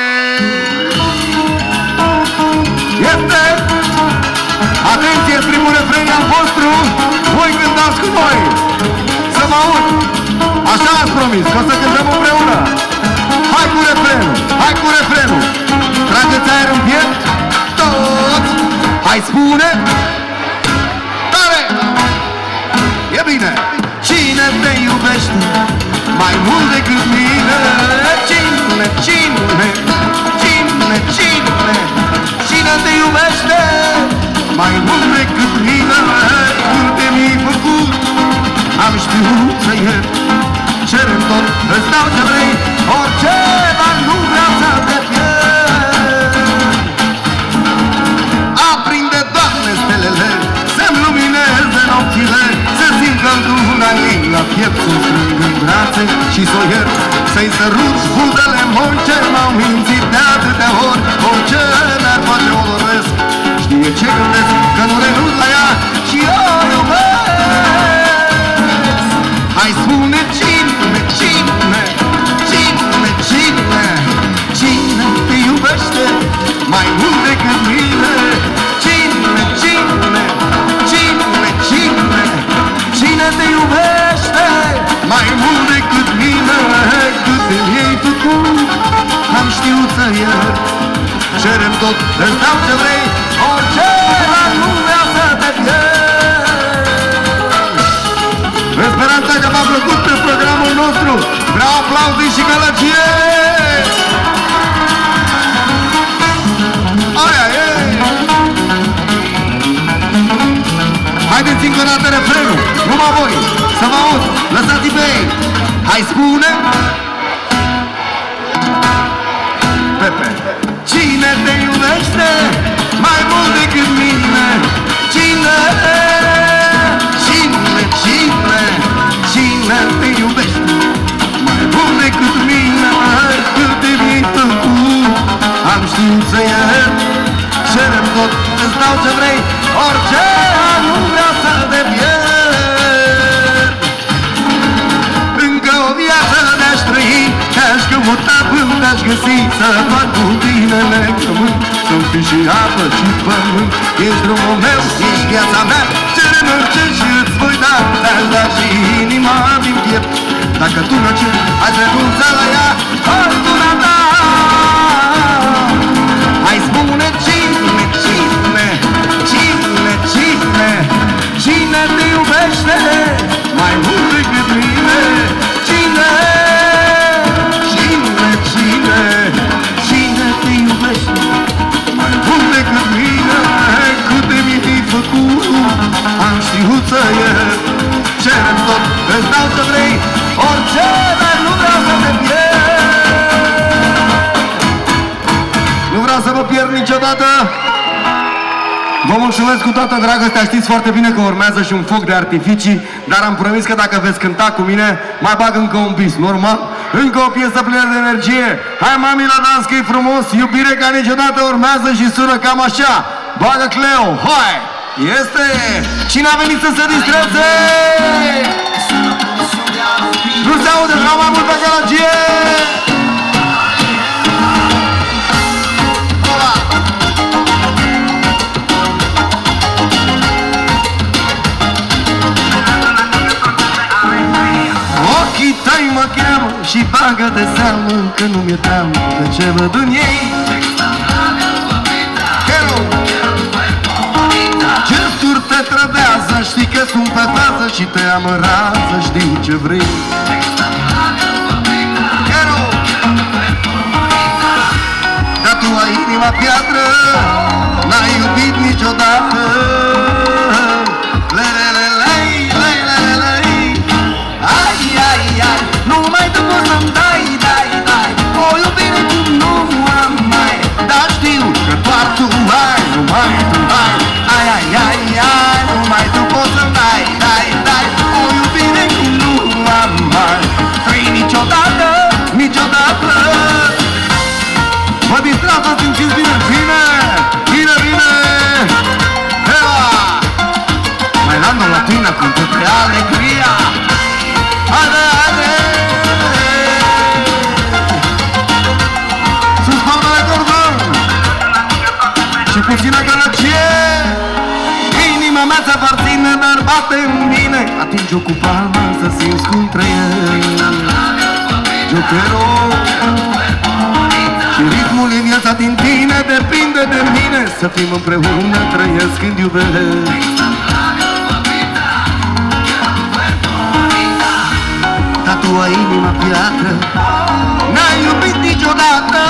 Este! Atenție, primul refren al vostru. Voi cântați cu noi. Să mă aud. Așa ați promis, că o să cântăm împreună. Hai cu refrenul, hai cu refrenul. Trageți aer în piept. Toți! Hai spune! Tare! E bine! Cine te iubește mai mult decât mine? Cine, cine, cine, cine? Cine te iubește mai mult decât mine? Câte mi-ai făcut, am știut să iert. Cerem tot, îți dau ce vrei, orice, dar nu vreau să te pierd. Aprinde, Doamne, stelele, să-mi lumineze nopțile, să simt căldura ei la piept, să strâng în brațe și s-o iert, să-i sărut buzele moi ce m-au mințit de atâtea ori. Orice mi-ar face o doresc, știe ce gândesc, că nu renunț la ea și eu iubesc. Hai spune cine, cine, cine, cine, cine te iubește mai mult decât mine? Cine, cine, cine, cine, cine te iubește mai mult decât mine? Câte mi-ai făcut, am știut să iert. Cerem tot, îți dau ce vrei, orice, dar nu vreau să te pierd. În speranța că v-a plăcut pe programul nostru, vreau aplauze și gălăgie! Aia e! Haideți încă o dată refrenul, numai voi, să vă aud, lăsați-i pe ei! Hai spune! Pepe! Cine te iubește mai mult decât mine? Cine? Cine, cine, cine te iubește mai mult decât mine? Câte mi-ai făcut, am știut să iert. Cerem tot, îți dau ce vrei, orice, nu vreau să te pierd. Încă o viață de-aș trăi, te-aș căuta până te-aș găsi, să fac cu tine legământ, să-mi fii și apă și pământ. Ești drumul meu, ești viața mea, cerem orice și îți voi da, te-aș da și inima din piept. Dacă tu nu ceri, aș renunța la ea, oricuna ta. Hai spune cine, cine, cine, cine, cine te iubește mai mult decât mine? Cine, cine, cine, cine te iubește mai mult decât mine? Câte mi-ai făcut, am știut să iert. Cerem tot, îți dau ce vrei, orice, dar nu vreau să te pierd. Nu vreau să vă pierd niciodată. Vă mulțumesc cu toată dragostea, știți foarte bine că urmează și un foc de artificii, dar am promis că dacă veți cânta cu mine, mai bag încă un bis, normal? Încă o piesă plină de energie. Hai mami la dans că e frumos, iubire ca niciodată urmează și sună cam așa. Bagă Cleo, hai! Este! Cine a venit să se distreze? Nu se aude, vreau mai mult pe gălăgie! Ochii tăi mă cheamă și bagă de seamă că nu mi-e teamă de ce văd în ei. știi că sunt pe față și te am în rază, știi ce vrei. Dar tu ai inima piatră, n-ai iubit niciodată. Lelelelei, lelelelei, ai, ai, ai, numai tu poți să-mi dai, dai, dai o iubire cum nu am mai. Dar știu că doar tu ai, numai tu ai. Ai, ai, ai, ai, numai tu poți să-mi dai, dai, dai o iubire cum nu am mai. Trăi niciodată, niciodată. Vă distrați, vă simțiți bine, bine, bine, bine. Eva! Bailando latina con toda alegría. Haide, haide. Sus Comunei Cordun și puțină gălăcie. Inima mea ți aparține, dar bate în mine. Atinge-o cu palma să simți cum trăiești. Eu te rog, și ritmul din viața din tine depinde de mine. Să fim împreună, trăiesc când iubesc. Dar tu ai inima piatră, n-ai iubit niciodată.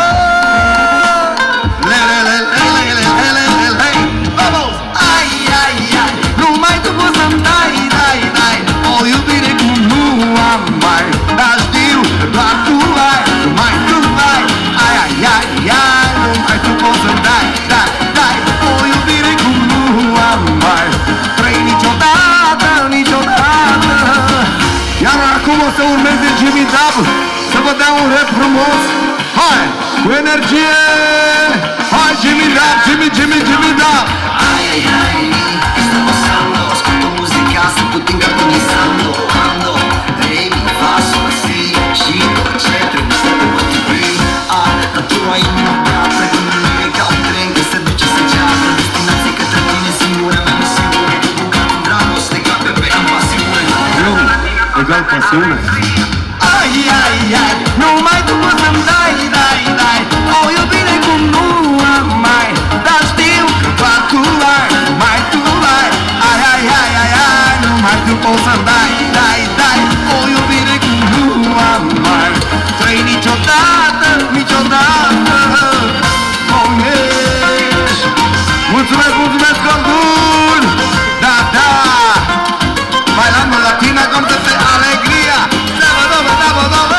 Lelelelelelelelelelei, vamos! Ai, ai, ai, numai tu poți să-mi dai, dai, dai o iubire cum nu am mai. Dar știu că doar tu ai, numai tu ai. Ai, ai, ai, ai, numai tu poți să-mi dai, dai, dai o iubire cum nu am mai. Trăi niciodată, niciodată. Iar acum o să urmeze Jimmy Dab, să vă dea un rap frumos. Hai, cu energie! Hai Jimmy Dab, Jimmy, Jimmy, Jimmy Dab. Ai, ai, ai, sto passando, ascolto musica, sto putin agonizando. Ando, baby, faccio così, scendo, eccetera, mi stai un po' di prima. Ah, la tua inima piatta, con il mio capo tren che seduce seggiata. Destinazzi che te tiene sicura, ma mi sicura che tu canti un brano, ste cappe per un passione. Egal pasiune. Ai, ai, ai, numai tu poți să-mi dai, dai, dai o iubire cum nu am mai. Dar știu că doar tu ai, numai tu ai. Ai, ai, ai, ai, ai, numai tu poți să-mi dai, dai, dai o iubire cum nu am mai. Trăi niciodată, niciodată. Oh, yes. Mulțumesc, mulțumesc, Cordun! Da, da! Bailando latina con toda alegría. Dabo, dabo, dabo, dabo.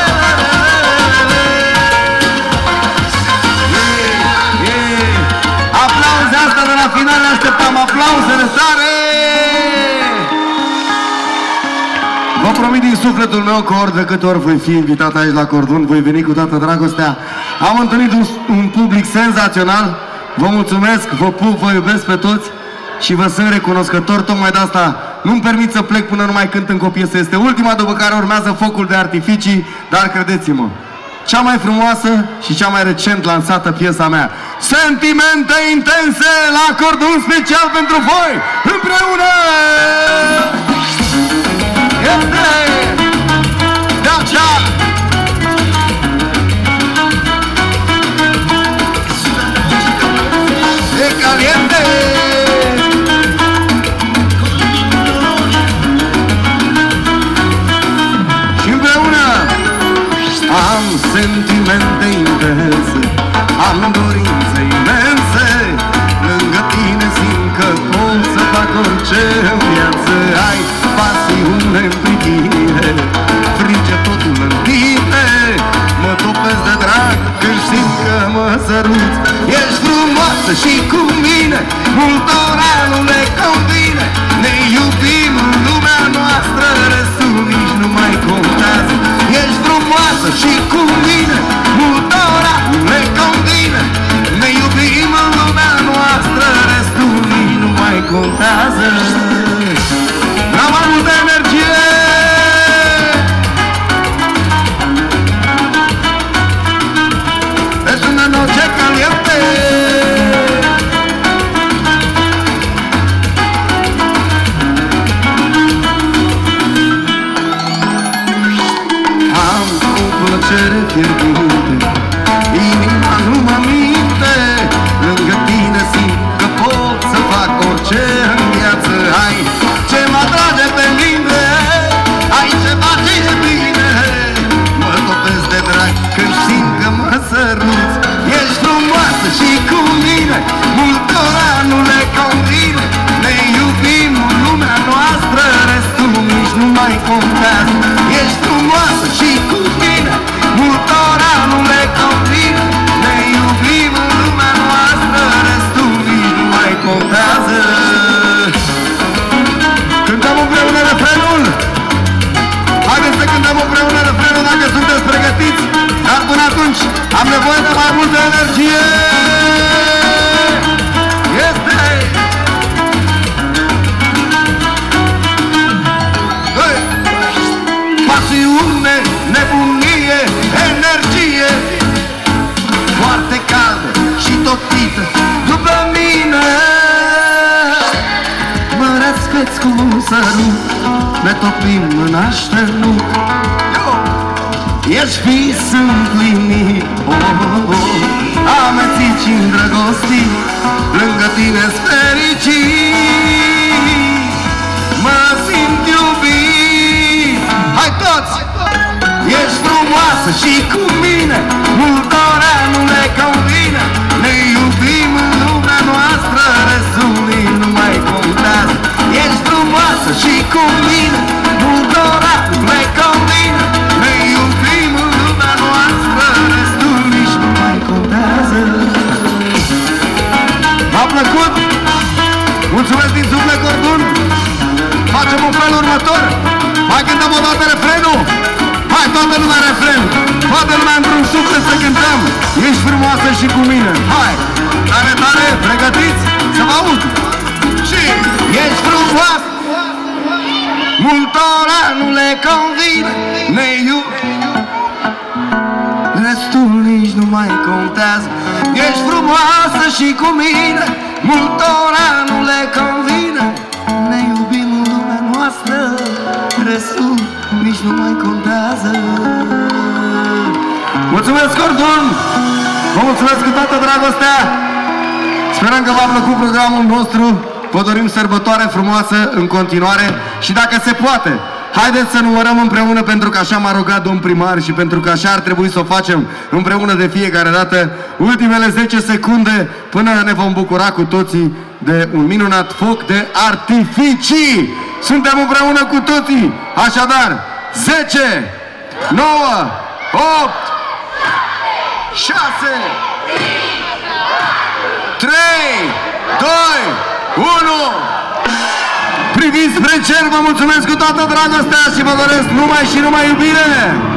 Yeah, yeah. Aplauze asta de la final, așteptam aplauzele tare! Vă promit din sufletul meu că ori de câte ori voi fi invitat aici la Cordun, voi veni cu toată dragostea. Am întâlnit un, un public senzațional. Vă mulțumesc, vă pup, vă iubesc pe toți și vă sunt recunoscător. Tocmai de asta nu-mi permit să plec până nu mai cânt încă o piesă. Este ultima, după care urmează Focul de Artificii, dar credeți-mă, cea mai frumoasă și cea mai recent lansată piesa mea, Sentimente Intense, la Cordun, special pentru voi, împreună! Este Dacia! E caliente! Și împreună am sentimente intense, am dorințe imense. Lângă tine simt că pot să fac orice în viață. Ai pasiune în privire, frige totul în tine. Mă topesc de drag când simt că mă săruți. Ești frumoasă și cu mine, multora nu le convine. Ne iubim în lumea noastră, restul nici nu mai contează. Ești frumoasă și cu mine, multora nu le convine. Ne iubim în lumea noastră, restul nici nu mai contează. La mai multă energie! Es una noche caliente. Am o plăcere fierbinte, inima nu mă minte. Lângă tine simt că pot să fac orice în viață. Ai ce nevoie de mai multă energie! Este! Hey! Pasiune, nebunie, energie, foarte caldă și topită după mine. Mă răspeți cu un sărut, ne topim în așternut. Ești vis împlinit, oh, oh, oh. Amețit și îndrăgostit, lângă tine-s fericit. Mă simt iubit. Hai toți! Ești frumoasă și cu mine, multor ani nu ne convine. Ne iubim în lumea noastră, restul nu mai contează. Ești frumoasă și cu mine, multor ani nu ne convine. Ne iubim în lumea noastră, restul nici nu mai contează. V-a plăcut? Mulțumesc din Ziua Cordun! Facem un fel următor. Hai cântăm o dată refrenul. Hai toată lumea refren. Toată lumea într-un suflet să cântăm. Ești frumoasă și cu mine. Hai! Tare, tare, pregătiți? Să vă aud! Și ești frumoasă, multora nu le convine. Ne iubim, restul nici nu mai contează. Ești frumoasă și cu mine, multora nu le convine. Ne iubim în lumea noastră, restul nici nu mai contează. Mulțumesc, Cordun! Vă mulțumesc cu toată dragostea! Sperăm că v-a plăcut programul nostru. Vă dorim sărbătoare frumoasă în continuare și dacă se poate, haideți să numărăm împreună, pentru că așa m-a rugat domn primar și pentru că așa ar trebui să o facem împreună de fiecare dată, ultimele zece secunde până ne vom bucura cu toții de un minunat foc de artificii. Suntem împreună cu toții, așadar zece, nouă, opt, șase, trei, doi, unu. Priviți spre cer, vă mulțumesc cu toată dragostea și vă doresc numai și numai iubire!